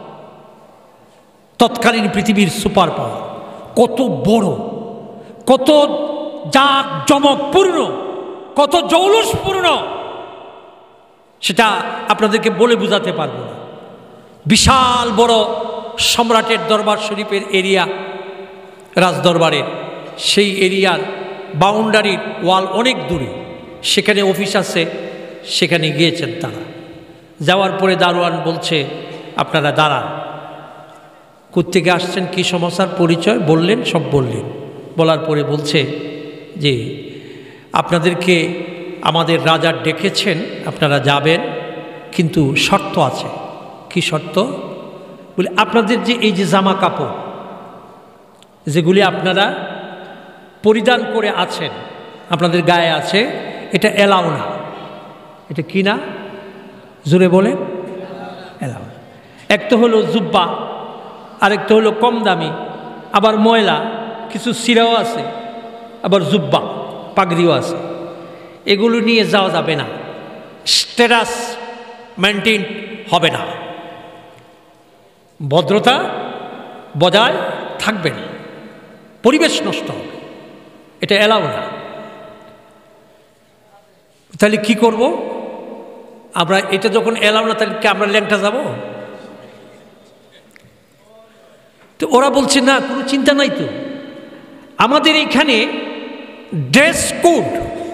A: তৎকালীন পৃথিবীর সুপার পাওয়ার, কত বড়, কত জাক জমকপূর্ণ, কত জৌলুসপূর্ণ, সেটা আপনাদেরকে বলে বোঝাতে পারবো না। বিশাল বড় সম্রাটের দরবার শরীফের এরিয়া, রাজদরবারের সেই এরিয়ার বাউন্ডারির ওয়াল অনেক দূরে, সেখানে অফিস আছে, সেখানে গিয়েছেন তারা। যাওয়ার পরে দারোয়ান বলছে আপনারা দাঁড়ান, কোত্থেকে আসছেন, কী সমস্যার পরিচয় বললেন, সব বললেন। বলার পরে বলছে যে আপনাদেরকে আমাদের রাজা ডেকেছেন, আপনারা যাবেন, কিন্তু শর্ত আছে। কি শর্ত? বলে আপনাদের যে এই যে জামা কাপড় যেগুলি আপনারা পরিধান করে আছেন, আপনাদের গায়ে আছে, এটা এলাও না। এটা কি না? জোরে বলে এলাও। এক তো হলো জুব্বা, আরেকটা হলো কম দামি, আবার ময়লা, কিছু সিরাও আছে, আবার জুব্বা পাগড়িও আছে। এগুলো নিয়ে যাওয়া যাবে না, স্ট্যাটাস মেনটেন হবে না, ভদ্রতা বজায় থাকবে না, পরিবেশ নষ্ট হবে, এটা এলাও না। তাহলে কি করব আমরা? এটা যখন এলাও না, তাহলে কি আমরা ল্যাংটা যাব? তো ওরা বলছে না, কোনো চিন্তা নাই তো, আমাদের এখানে ড্রেস কোড,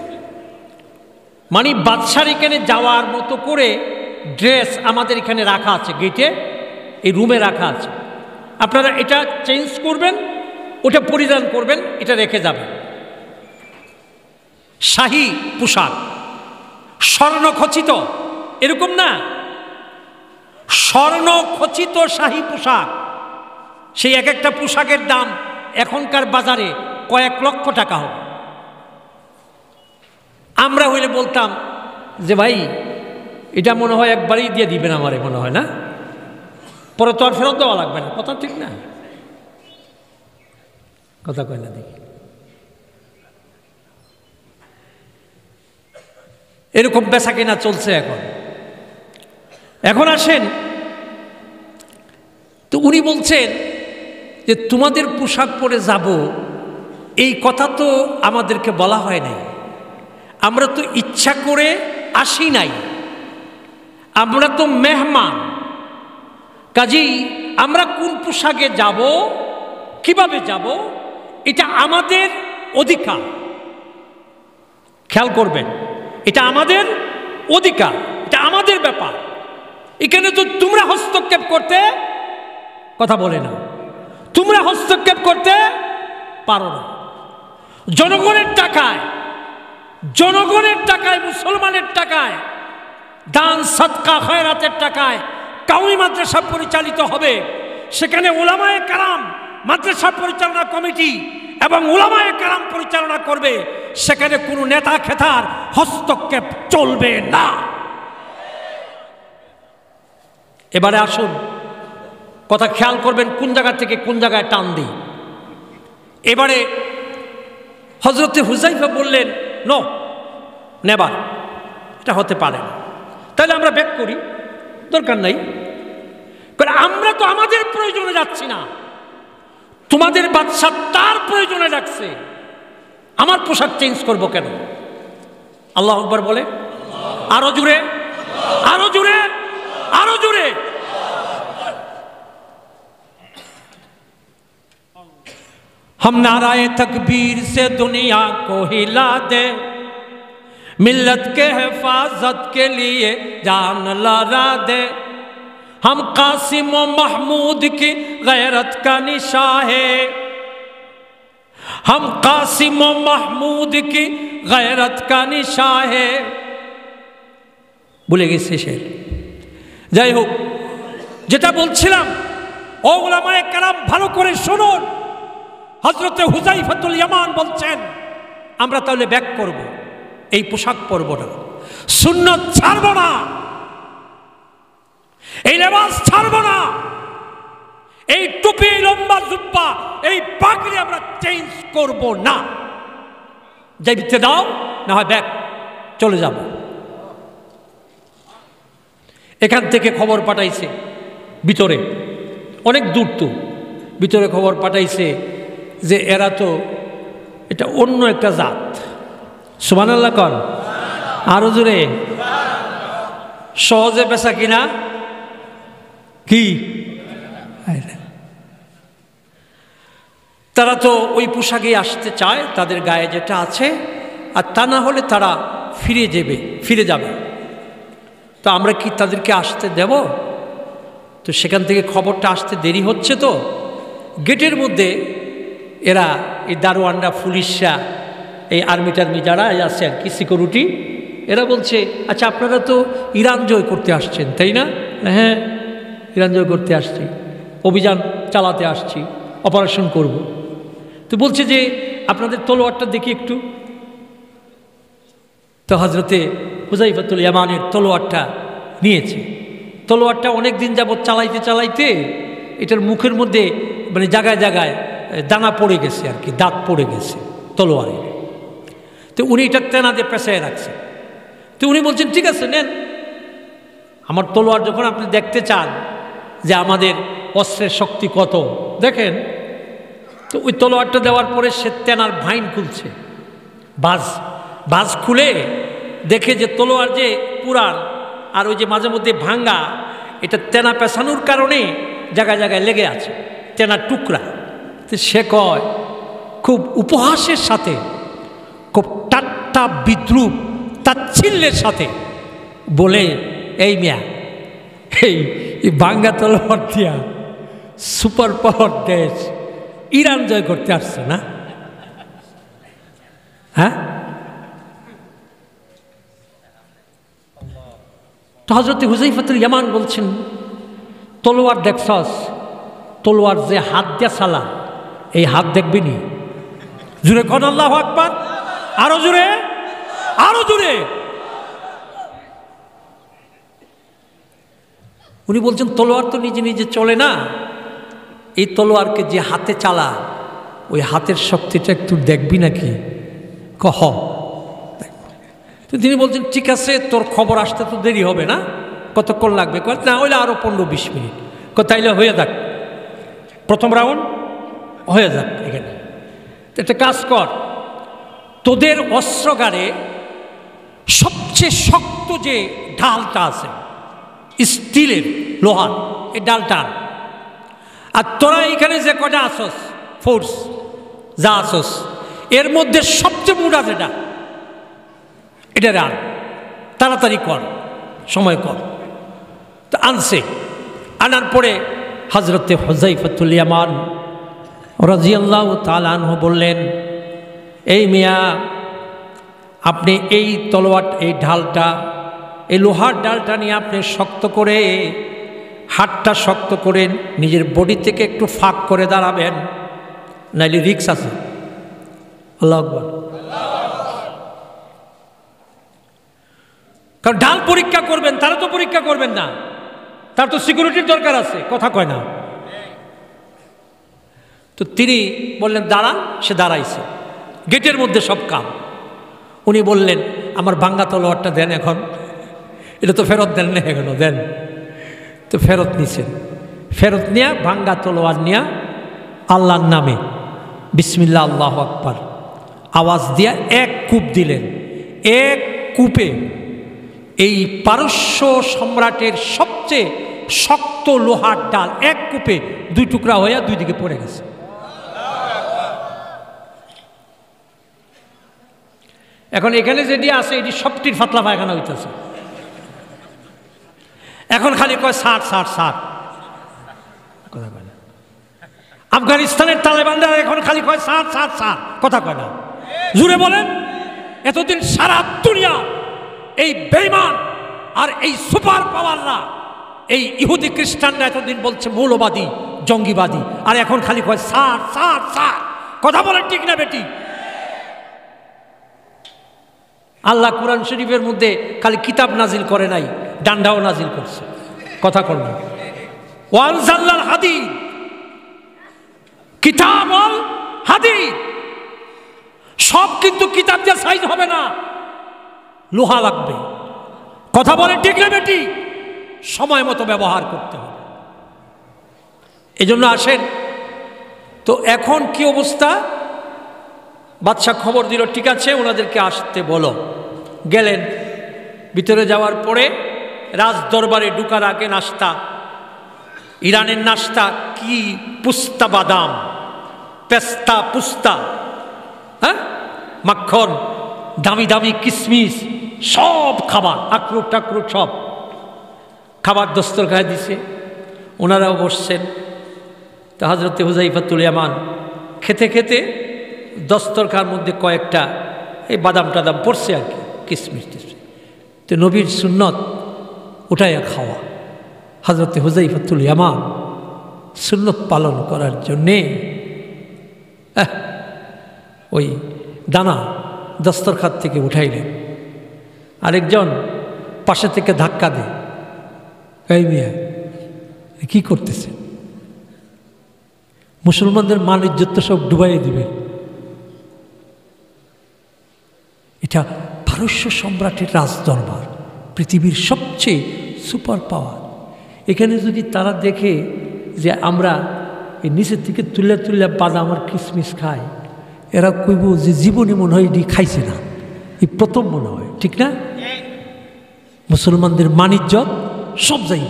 A: মানে বাদশার এখানে যাওয়ার মতো করে ড্রেস আমাদের এখানে রাখা আছে, গেটে এই রুমে রাখা আছে, আপনারা এটা চেঞ্জ করবেন, ওটা পরিধান করবেন, এটা রেখে যাবেন। শাহী পোশাক, স্বর্ণ খচিত, এরকম না, স্বর্ণ খচিত শাহী পোশাক, সেই এক একটা পোশাকের দাম এখনকার বাজারে কয়েক লক্ষ টাকা হবে। আমরা হইলে বলতাম যে ভাই এটা মনে হয় একবারই দিয়ে দিবেন আমারে, মনে হয় না, পরে তো আর ফেরত দেওয়া লাগবে না। কথা ঠিক না? কথা কয় না দেখি। এরকম বেচা কেনা চলছে এখন। এখন আসেন, তো উনি বলছেন যে তোমাদের পোশাক পরে যাব, এই কথা তো আমাদেরকে বলা হয় নাই, আমরা তো ইচ্ছা করে আসি নাই, আমরা তো মেহমান, কাজেই আমরা কোন পোশাকে যাব, কিভাবে যাব, এটা আমাদের অধিকার। খেয়াল করবেন, এটা আমাদের অধিকার, এটা আমাদের ব্যাপার। এখানে তো তোমরা হস্তক্ষেপ করতে, কথা বলে না, তোমরা হস্তক্ষেপ করতে পারো না। জনগণের টাকায়, জনগণের টাকায়, মুসলমানের টাকায়, দান সদকা খয়রাতের টাকায় কাউমি মাদ্রাসা পরিচালিত হবে। সেখানে উলামায়ে কেরাম মাদ্রাসা পরিচালনা কমিটি এবং উলামায়ে কেরাম পরিচালনা করবে। সেখানে কোনো নেতা খেতার হস্তক্ষেপ চলবে না। এবারে আসুন, কথা খেয়াল করবেন কোন জায়গা থেকে কোন জায়গায় টান দিই। এবারে হযরতে হুযায়ফা বললেন নো, নেবার, এটা হতে পারে না। তাহলে আমরা ব্যাক করি, দরকার নাই। আমরা তো আমাদের প্রয়োজনে যাচ্ছি না, তোমাদের বাদশা তার প্রয়োজনে যাচ্ছে, আমার পোশাক চেঞ্জ করব কেন? আল্লাহু আকবার বলে, আরো জুড়ে, আরো জুড়ে, আরো জুড়ে। हम नाराए तकबीर से दुनिया को हिला दे, मिल्लत के हिफाजत के लिए जान लड़ा दे। हम कासिम व महमूद की गैरत का निशा है, हम कासिम व महमूद की गैरत का निशा है। ভুলে গেছে শের। যাই হোক, যেটা বলছিলাম, ও উলামায়ে কেরাম ভালো করে শুনুন। হযরতে হুযায়ফাতুল ইয়ামান বলছেন আমরা তাহলে ব্যাক করব, এই পোশাক পরব না, সুন্নাত ছাড়ব না, এই লেবাস ছাড়ব না, এই টুপি, লম্বা জুব্বা, এই পাগড়ি আমরা চেঞ্জ করব না। যাইতে দাও, না হয় ব্যাক, চলে যাব। এখান থেকে খবর পাঠাইছে ভিতরে, অনেক দূর তো, ভিতরে খবর পাঠাইছে যে এরা তো এটা অন্য একটা জাত। সুবহানাল্লাহ কর, আরো জোরে। সহজে বেচা কিনা কি, তারা তো ওই পোশাকেই আসতে চায়, তাদের গায়ে যেটা আছে, আর তা না হলে তারা ফিরে যাবে, ফিরে যাবে। তো আমরা কি তাদেরকে আসতে দেব? তো সেখান থেকে খবরটা আসতে দেরি হচ্ছে। তো গেটের মধ্যে এরা, এই দারোয়ানরা, পুলিশরা, এই আর্মি টার্মি যারা আছে আর কি, সিকিউরিটি, এরা বলছে আচ্ছা আপনারা তো ইরান জয় করতে আসছেন তাই না? হ্যাঁ, ইরান জয় করতে আসছি, অভিযান চালাতে আসছি, অপারেশন করব। তো বলছে যে আপনাদের তলোয়ারটা দেখি একটু। তো হযরতে হুযায়ফাতুল ইয়ামানের তলোয়ারটা নিয়েছে। তলোয়ারটা অনেক দিন যাবৎ চালাইতে চালাইতে এটার মুখের মধ্যে মানে জায়গায় জায়গায় দানা পড়ে গেছে আর কি, দাঁত পড়ে গেছে তলোয়ারে। তো উনি এটা তেনা দিয়ে পেঁচায় রাখছে। তো উনি বলছেন ঠিক আছে নেন, আমার তলোয়ার যখন আপনি দেখতে চান যে আমাদের অস্ত্রের শক্তি কত, দেখেন। তো ওই তলোয়ারটা দেওয়ার পরে সে তেনার ভাইন খুলছে, বাজ, বাজ খুলে দেখে যে তলোয়ার যে পুরান আর ওই যে মাঝে মধ্যে ভাঙ্গা, এটা তেনা পেছানোর কারণে জায়গায় জায়গায় লেগে আছে, তেনার টুকরা। তো সে কয় খুব উপহাসের সাথে, খুব ঠাট্টা বিদ্রুপ তাচ্ছিল্যের সাথে বলে, এই মিয়া, এই ভাঙ্গা তলোয়ার দিয়া সুপার পাওয়ার দেশ ইরান জয় করতে আসছে না? হ্যাঁ, তো হযরত হুযায়ফাতুল ইয়ামান বলছেন, তলোয়ার দেখছস? তলোয়ার যে হাত দিয়া চালা, এই হাত দেখবি নি? জুড়ে কোন আল্লাহু আকবার, আরো জুড়ে, আরো জুড়ে। উনি বলছেন তলোয়ার তো নিজে নিজে চলে না, এই তলোয়ারকে যে হাতে চালা, ওই হাতের শক্তিটা একটু দেখবি নাকি? কহ। তো তিনি বলছেন ঠিক আছে, তোর খবর আসতে তো দেরি হবে না, কতক্ষণ লাগবে? না হইলে আরো পনেরো বিশ মিনিট। তাইলে হয়ে যাক, প্রথম রাউন্ড হয়ে যাক। এখানে একটা কাজ কর, তোদের অস্ত্রাগারে সবচেয়ে শক্ত যে ঢালটা আছে স্টিলের, লোহার, এই ডালটা, আর তোরা এখানে যে কটা আসস, ফোর্স যা আসস, এর মধ্যে সবচেয়ে মোটা যেটা, এটা আন, তাড়াতাড়ি কর, সময় কর। তো আনছে, আনার পরে হযরতে হুযায়ফাতুল ইয়ামান রাদিয়াল্লাহু তাআলা আনহু বললেন, এই মিয়া, আপনি এই তলোয়ার, এই ঢালটা, এই লোহার ডালটা নিয়ে আপনি শক্ত করে, হাতটা শক্ত করে নিজের বডি থেকে একটু ফাঁক করে দাঁড়াবেন, নাইলে রিক্স আছে। আল্লাহু আকবার। কারণ ঢাল পরীক্ষা করবেন, তারা তো পরীক্ষা করবেন না, তার তো সিকিউরিটির দরকার আছে, কথা কয় না। তো তিনি বললেন দাঁড়ান, সে দাঁড়াইছে, গেটের মধ্যে সব কাম। উনি বললেন আমার ভাঙ্গা তলোয়ারটা দেন এখন, এটা তো ফেরত দেন না, এখনো দেন। তো ফেরত নিছেন, ফেরত নিয়ে ভাঙ্গা তলোয়ার নিয়ে আল্লাহর নামে বিসমিল্লাহ আল্লাহু আকবার আওয়াজ দিয়া এক কূপ দিলেন। এক কূপে এই পারস্য সম্রাটের সবচেয়ে শক্ত লোহার ডাল এক কূপে দুই টুকরা হইয়া দুই দিকে পড়ে গেছে। এখন এখানে যেটি আছে এটি সবটির ফাতলা পায়খানা হইতেছে। এখন খালি কয় ষাট ষাট ষাট, কথা কয় না। আফগানিস্তানের তালেবানরা এখন খালি কয় ষাট ষাট ষাট, কথা কয় না। জুড়ে বলেন। এতদিন সারা দুনিয়া এই বেঈমান আর এই সুপার পাওয়াররা, এই ইহুদি খ্রিস্টানরা এতদিন বলছে মৌলবাদী, জঙ্গিবাদী, আর এখন খালি কয় ষাট ষাট ষাট, কথা বলেন ঠিক না বেটি? আল্লাহ কুরআন শরীফের মধ্যে খালি কিতাব নাজিল করে নাই, ডান্ডাও নাজিল করছে, কথা কর না। ওয়ানজাল্লাল হাদিদ, কিতাবুল হাদিদ, সব কিন্তু কিতাব দিয়ে সাইজ হবে না, লোহা লাগবে, কথা বলে ঠিক না বেটি? সময় মতো ব্যবহার করতে হবে। এজন্য আসেন তো এখন কি অবস্থা? বাদশা খবর দিল ঠিক আছে ওনাদেরকে আসতে বলো। গেলেন, ভিতরে যাওয়ার পরে রাজ দরবারে ঢুকার আগে নাস্তা, ইরানের নাস্তা কি, পুস্তা বাদাম, পেস্তা পুস্তা, হ্যাঁ, মাখন, দামি দামি কিশমিশ, সব খাবার, আখরোট টাকরোট সব খাবার দস্তরখানে দিছে। ওনারাও বসছেন। তো হযরতে হুযায়ফাতুল ইয়ামান খেতে খেতে দস্তরখার মধ্যে কয়েকটা এই বাদাম টাদাম পড়ছে আর কি, কিশমিশ টিশমিশ। তো নবীর সুন্নত উঠাইয়া খাওয়া। হযরতে হুযায়ফাতুল ইয়ামান সুন্নত পালন করার জন্যে ওই দানা দস্তরখাত থেকে উঠাইলেন। আরেকজন পাশে থেকে ধাক্কা দেয়, এই মিয়া কি করতেছে? মুসলমানদের মান ইজ্জত তো সব ডুবাইয়ে দিবেন। এটা পারস্য সম্রাটের রাজদরবার, পৃথিবীর সবচেয়ে সুপার পাওয়ার। এখানে যদি তারা দেখে যে আমরা এই নিচের থেকে তুলে তুলে বাদাম আর কিশমিশ খাই, এরা কইব যে জীবনে মনে হয় এটি খাইছে না, এই প্রথম মনে হয়, ঠিক না? মুসলমানদের মানিজ্যত সব যাইব,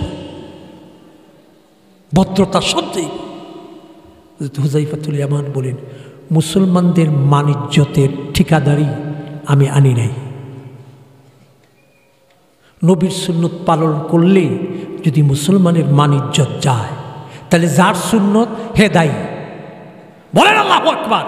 A: ভদ্রতা সব যাইব। হুযাইফাতুল ইয়ামান বলেন, মুসলমানদের মানিজ্যতের ঠিকাদারি আমি আনি নাই। নবীর সুন্নত পালন করলে যদি মুসলমানের মানিজ্যত যায়, তাহলে যার সুন্নত হে দায়ী। বলেন আল্লাহু আকবার।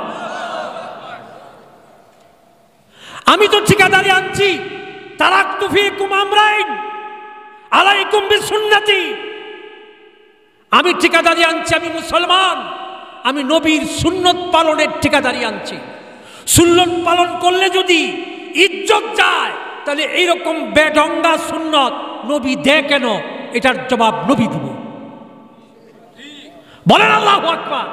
A: আমি তো ঠিকাদারি আনছি, তারাকতু ফীকুম আমরাইন আলাইকুম বিসুন্নতি। আমি ঠিকাদারি আনছি, আমি মুসলমান, আমি নবীর সুন্নত পালনের ঠিকাদারি আনছি। সুন্নত পালন করলে যদি ইজ্জত যায়, তাহলে এইরকম বেঢঙ্গা সুন্নত নবী দেয় কেন? এটার জবাব নবী দিবে। বলেন আল্লাহু আকবার।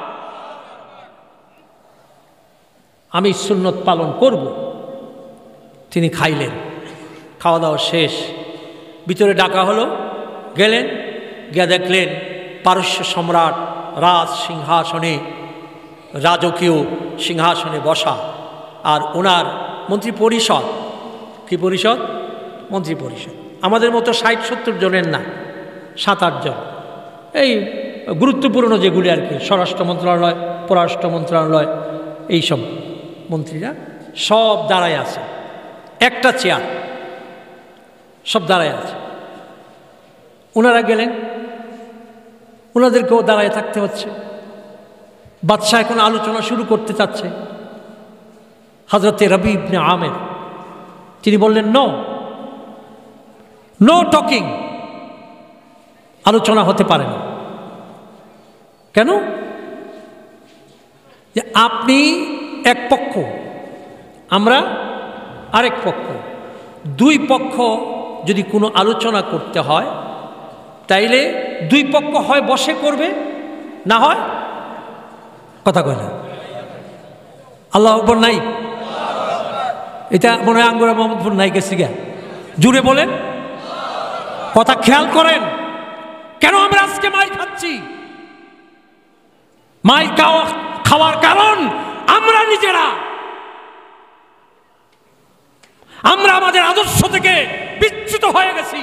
A: আমি সুন্নত পালন করব। তিনি খাইলেন, খাওয়া দাওয়া শেষ, ভিতরে ডাকা হলো, গেলেন, গিয়ে দেখলেন পারস্য সম্রাট রাজ সিংহাসনে, রাজকীয় সিংহাসনে বসা, আর ওনার মন্ত্রী পরিষদ। কি পরিষদ? মন্ত্রী পরিষদ। আমাদের মতো ষাট সত্তর জনের না, সাত আট জন, এই গুরুত্বপূর্ণ যেগুলি আর কি, স্বরাষ্ট্র মন্ত্রণালয়, পররাষ্ট্র মন্ত্রণালয়, এইসব মন্ত্রীরা সব দাঁড়ায় আছে, একটা চেয়ার, সব দাঁড়ায় আছে। ওনারা গেলেন, ওনাদেরকেও দাঁড়ায় থাকতে হচ্ছে। বাদশাহ এখন আলোচনা শুরু করতে চাচ্ছে। হযরতে রবি ইবনে আমের তিনি বললেন, নো নো টকিং, আলোচনা হতে পারে না। কেন? যে আপনি এক পক্ষ, আমরা আরেক পক্ষ, দুই পক্ষ যদি কোনো আলোচনা করতে হয়, তাইলে দুই পক্ষ হয় বসে করবে, না হয় কথা কয় না। আল্লাহু আকবার নাই? এটা মনে হয় আঙ্গুরা মোহাম্মদপুর নাই গেছি গা, জুড়ে বলেন, কথা খেয়াল করেন। কেন আমরা আজকে মাই খাচ্ছি? মাই খাওয়া খাওয়ার কারণ আমরা নিজেরা, আমরা আমাদের আদর্শ থেকে বিচ্যুত হয়ে গেছি।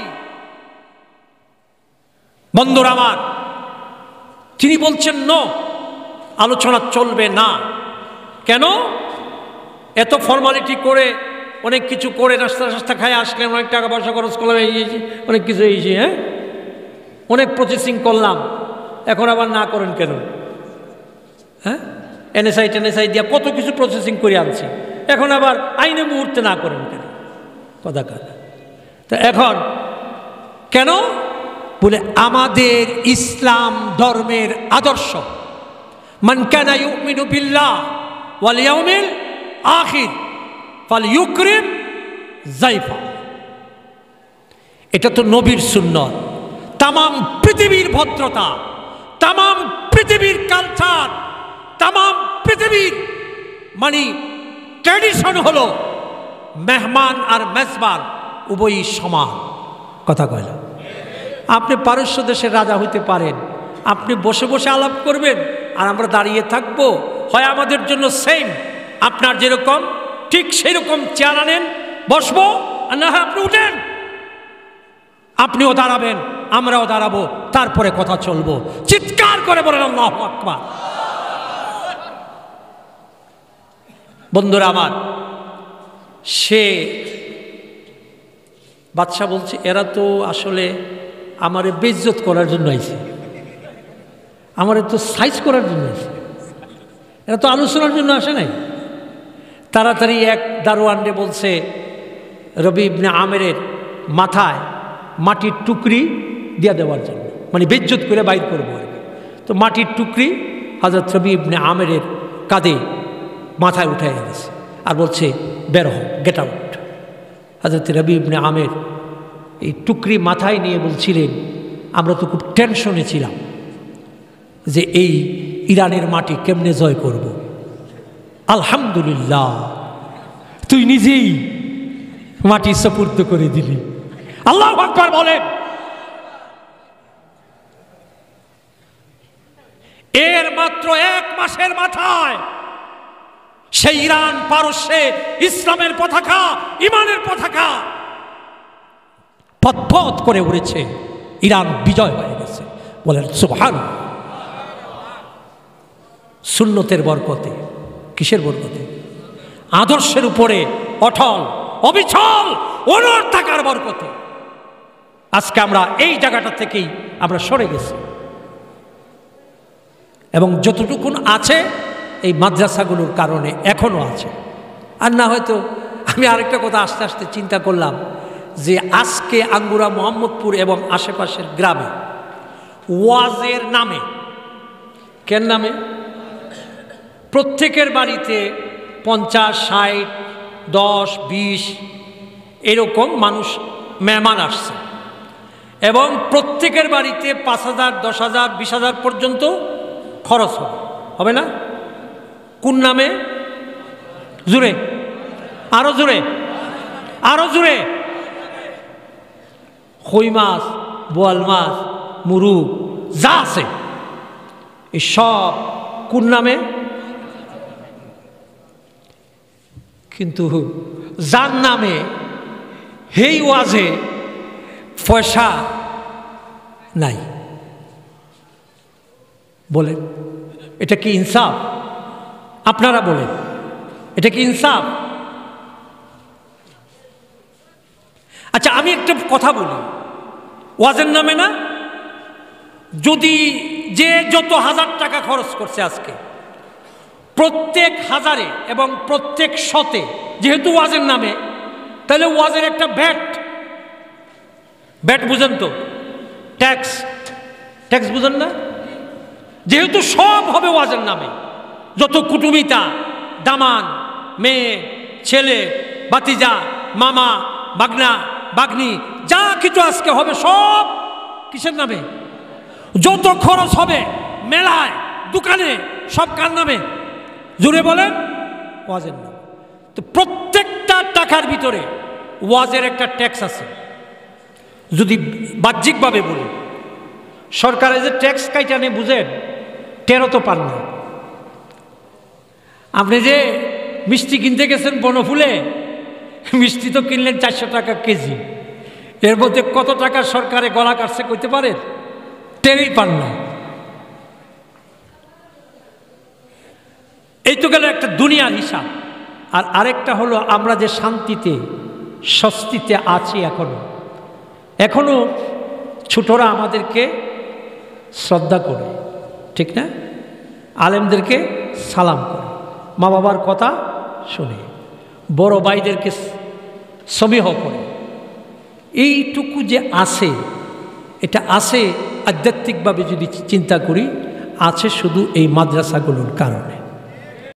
A: বন্ধুরা আমার, তিনি বলছেন নো, আলোচনা চলবে না। কেন? এত ফর্মালিটি করে, অনেক কিছু করে, নাস্তা নাস্তা খায় আসলেন, অনেক টাকা পয়সা খরচ করলাম, এই অনেক কিছু, এই হ্যাঁ অনেক প্রসেসিং করলাম, এখন আবার না করেন কেন? হ্যাঁ, এনএসআই টেনএসআই দিয়া কত কিছু প্রসেসিং করে আনছি, এখন আবার আইনে মুহূর্তে না করেন কেন? কথা কাজা। তা এখন কেন বলে, আমাদের ইসলাম ধর্মের আদর্শ, মান কানা ইউমিনু বিল্লাহ ওয়াল ইয়াউমিল আখির ফালইউকরিম যায়ফা। এটা তো নবীর সুন্নত। তামাম পৃথিবীর ভদ্রতা, তামাম পৃথিবীর কালচার, তামাম পৃথিবীর মানে ট্র্যাডিশন হলো মেহমান আর মেজবান উভয়ই সমান। কথা কয়লা। আপনি পারস্য দেশের রাজা হইতে পারেন, আপনি বসে বসে আলাপ করবেন আর আমরা দাঁড়িয়ে থাকবো, হয় আমাদের জন্য সেম, আপনার যেরকম ঠিক সেই রকম চেয়ার আনেন, বসবো, আর না হয় আপনি উঠেন, আপনিও দাঁড়াবেন, আমরাও দাঁড়াবো, তারপরে কথা চলবো। চিৎকার করে বলেন আল্লাহু আকবার। বন্ধুরা আমার, সে বাদশা বলছে, এরা তো আসলে আমারে বেইজ্জত করার জন্য আইছে, আমারে তো সাইজ করার জন্য আইছে, এরা তো আলোচনার জন্য আসে নাই। তাড়াতাড়ি এক দারোয়ানরে বলছে রবি ইবনে আমেরের মাথায় মাটির টুকরি দিয়া দেওয়ার জন্য, মানে বেইজ্জত করে বাইর করবো আর কি। তো মাটির টুকরি হযরত রবি ইবনে আমেরের কাঁধে মাথায় উঠে গেছে আর বলছে, বের হও, গেট আউট। হযরত রবি ইবনে আমের এই টুকরি মাথায় নিয়ে বলছিলেন, আমরা তো খুব টেনশনে ছিলাম যে এই ইরানের মাটি কেমনে জয় করব। আলহামদুলিল্লাহ, তুই নিজেই মাটি সুপুর্দ করে দিলি। আল্লাহু আকবার বলেন। এর মাত্র এক মাসের মাথায় সেই ইরান পারস্যে ইসলামের পতাকা, ইমানের পতাকা পথ করে উড়েছে, ইরান বিজয় হয়ে গেছে। বলেন সুবহানাল্লাহ। সুন্নতের বরকতে, কিসের বরকতে? আদর্শের উপরে অটল অবিচল অনড় থাকার বরকতে আজকে আমরা এই জায়গাটা থেকেই আমরা সরে গেছি। এবং যতটুকুন আছে এই মাদ্রাসাগুলোর কারণে এখনো আছে। আর না হয়তো আমি আরেকটা কথা আস্তে আস্তে চিন্তা করলাম যে আজকে আঙ্গুরা মোহাম্মদপুর এবং আশেপাশের গ্রামে ওয়াজের নামে, কেন নামে, প্রত্যেকের বাড়িতে পঞ্চাশ ষাট দশ বিশ এরকম মানুষ মেহমান আসছে এবং প্রত্যেকের বাড়িতে পাঁচ হাজার দশ হাজার বিশ হাজার পর্যন্ত খরচ হবে, হবে না? কোন নামে? জুড়ে, আরো জুড়ে, আরো জুড়ে। কই মাছ, বোয়াল মাছ, মুরুগ যা আছে এই সব কোন নামে? কিন্তু যার নামে হেই ওয়াজে পয়সা নাই। বলেন এটা কি ইনসাফ? আপনারা বলেন এটা কি ইনসাফ? আচ্ছা আমি একটা কথা বলি, ওয়াজের নামে না, যদি যে যত হাজার টাকা খরচ করছে আজকে প্রত্যেক হাজারে এবং প্রত্যেক শতে যেহেতু ওয়াজের নামে, তাহলে ওয়াজের একটা ভ্যাট, ভ্যাট বুঝেন তো, ট্যাক্স, ট্যাক্স বুঝেন না? যেহেতু সব হবে ওয়াজের নামে, যত কুটুমিতা, দামান, মেয়ে, ছেলে, ভাতিজা, মামা, বাগনা, বাগনি যা কিছু আজকে হবে সব কিসের নামে? যত খরচ হবে মেলায় দোকানে সব কার নামে? জুড়ে বলেন ওয়াজের নামে। তো প্রত্যেকটা টাকার ভিতরে ওয়াজের একটা ট্যাক্স আছে। যদি বাহ্যিকভাবে বলি, সরকারের যে ট্যাক্স কাইটানে বুঝেন, টেরো তো পান না। আপনি যে মিষ্টি কিনতে গেছেন বনফুলে, মিষ্টি তো কিনলেন চারশো টাকা কেজি, এর মধ্যে কত টাকা সরকারে গলা কাটছে কইতে পারেন? টেরই পান না। এই তো গেল একটা দুনিয়ার হিসাব। আর আরেকটা হলো আমরা যে শান্তিতে স্বস্তিতে আছি এখনো, এখনো ছোটরা আমাদেরকে শ্রদ্ধা করে, ঠিক না? আলেমদেরকে সালাম করে, মা বাবার কথা শুনে, বড় ভাইদেরকে সমীহ করে। এইটুকু যে আছে, এটা আছে আধ্যাত্মিকভাবে যদি চিন্তা করি, আছে শুধু এই মাদ্রাসাগুলোর কারণে।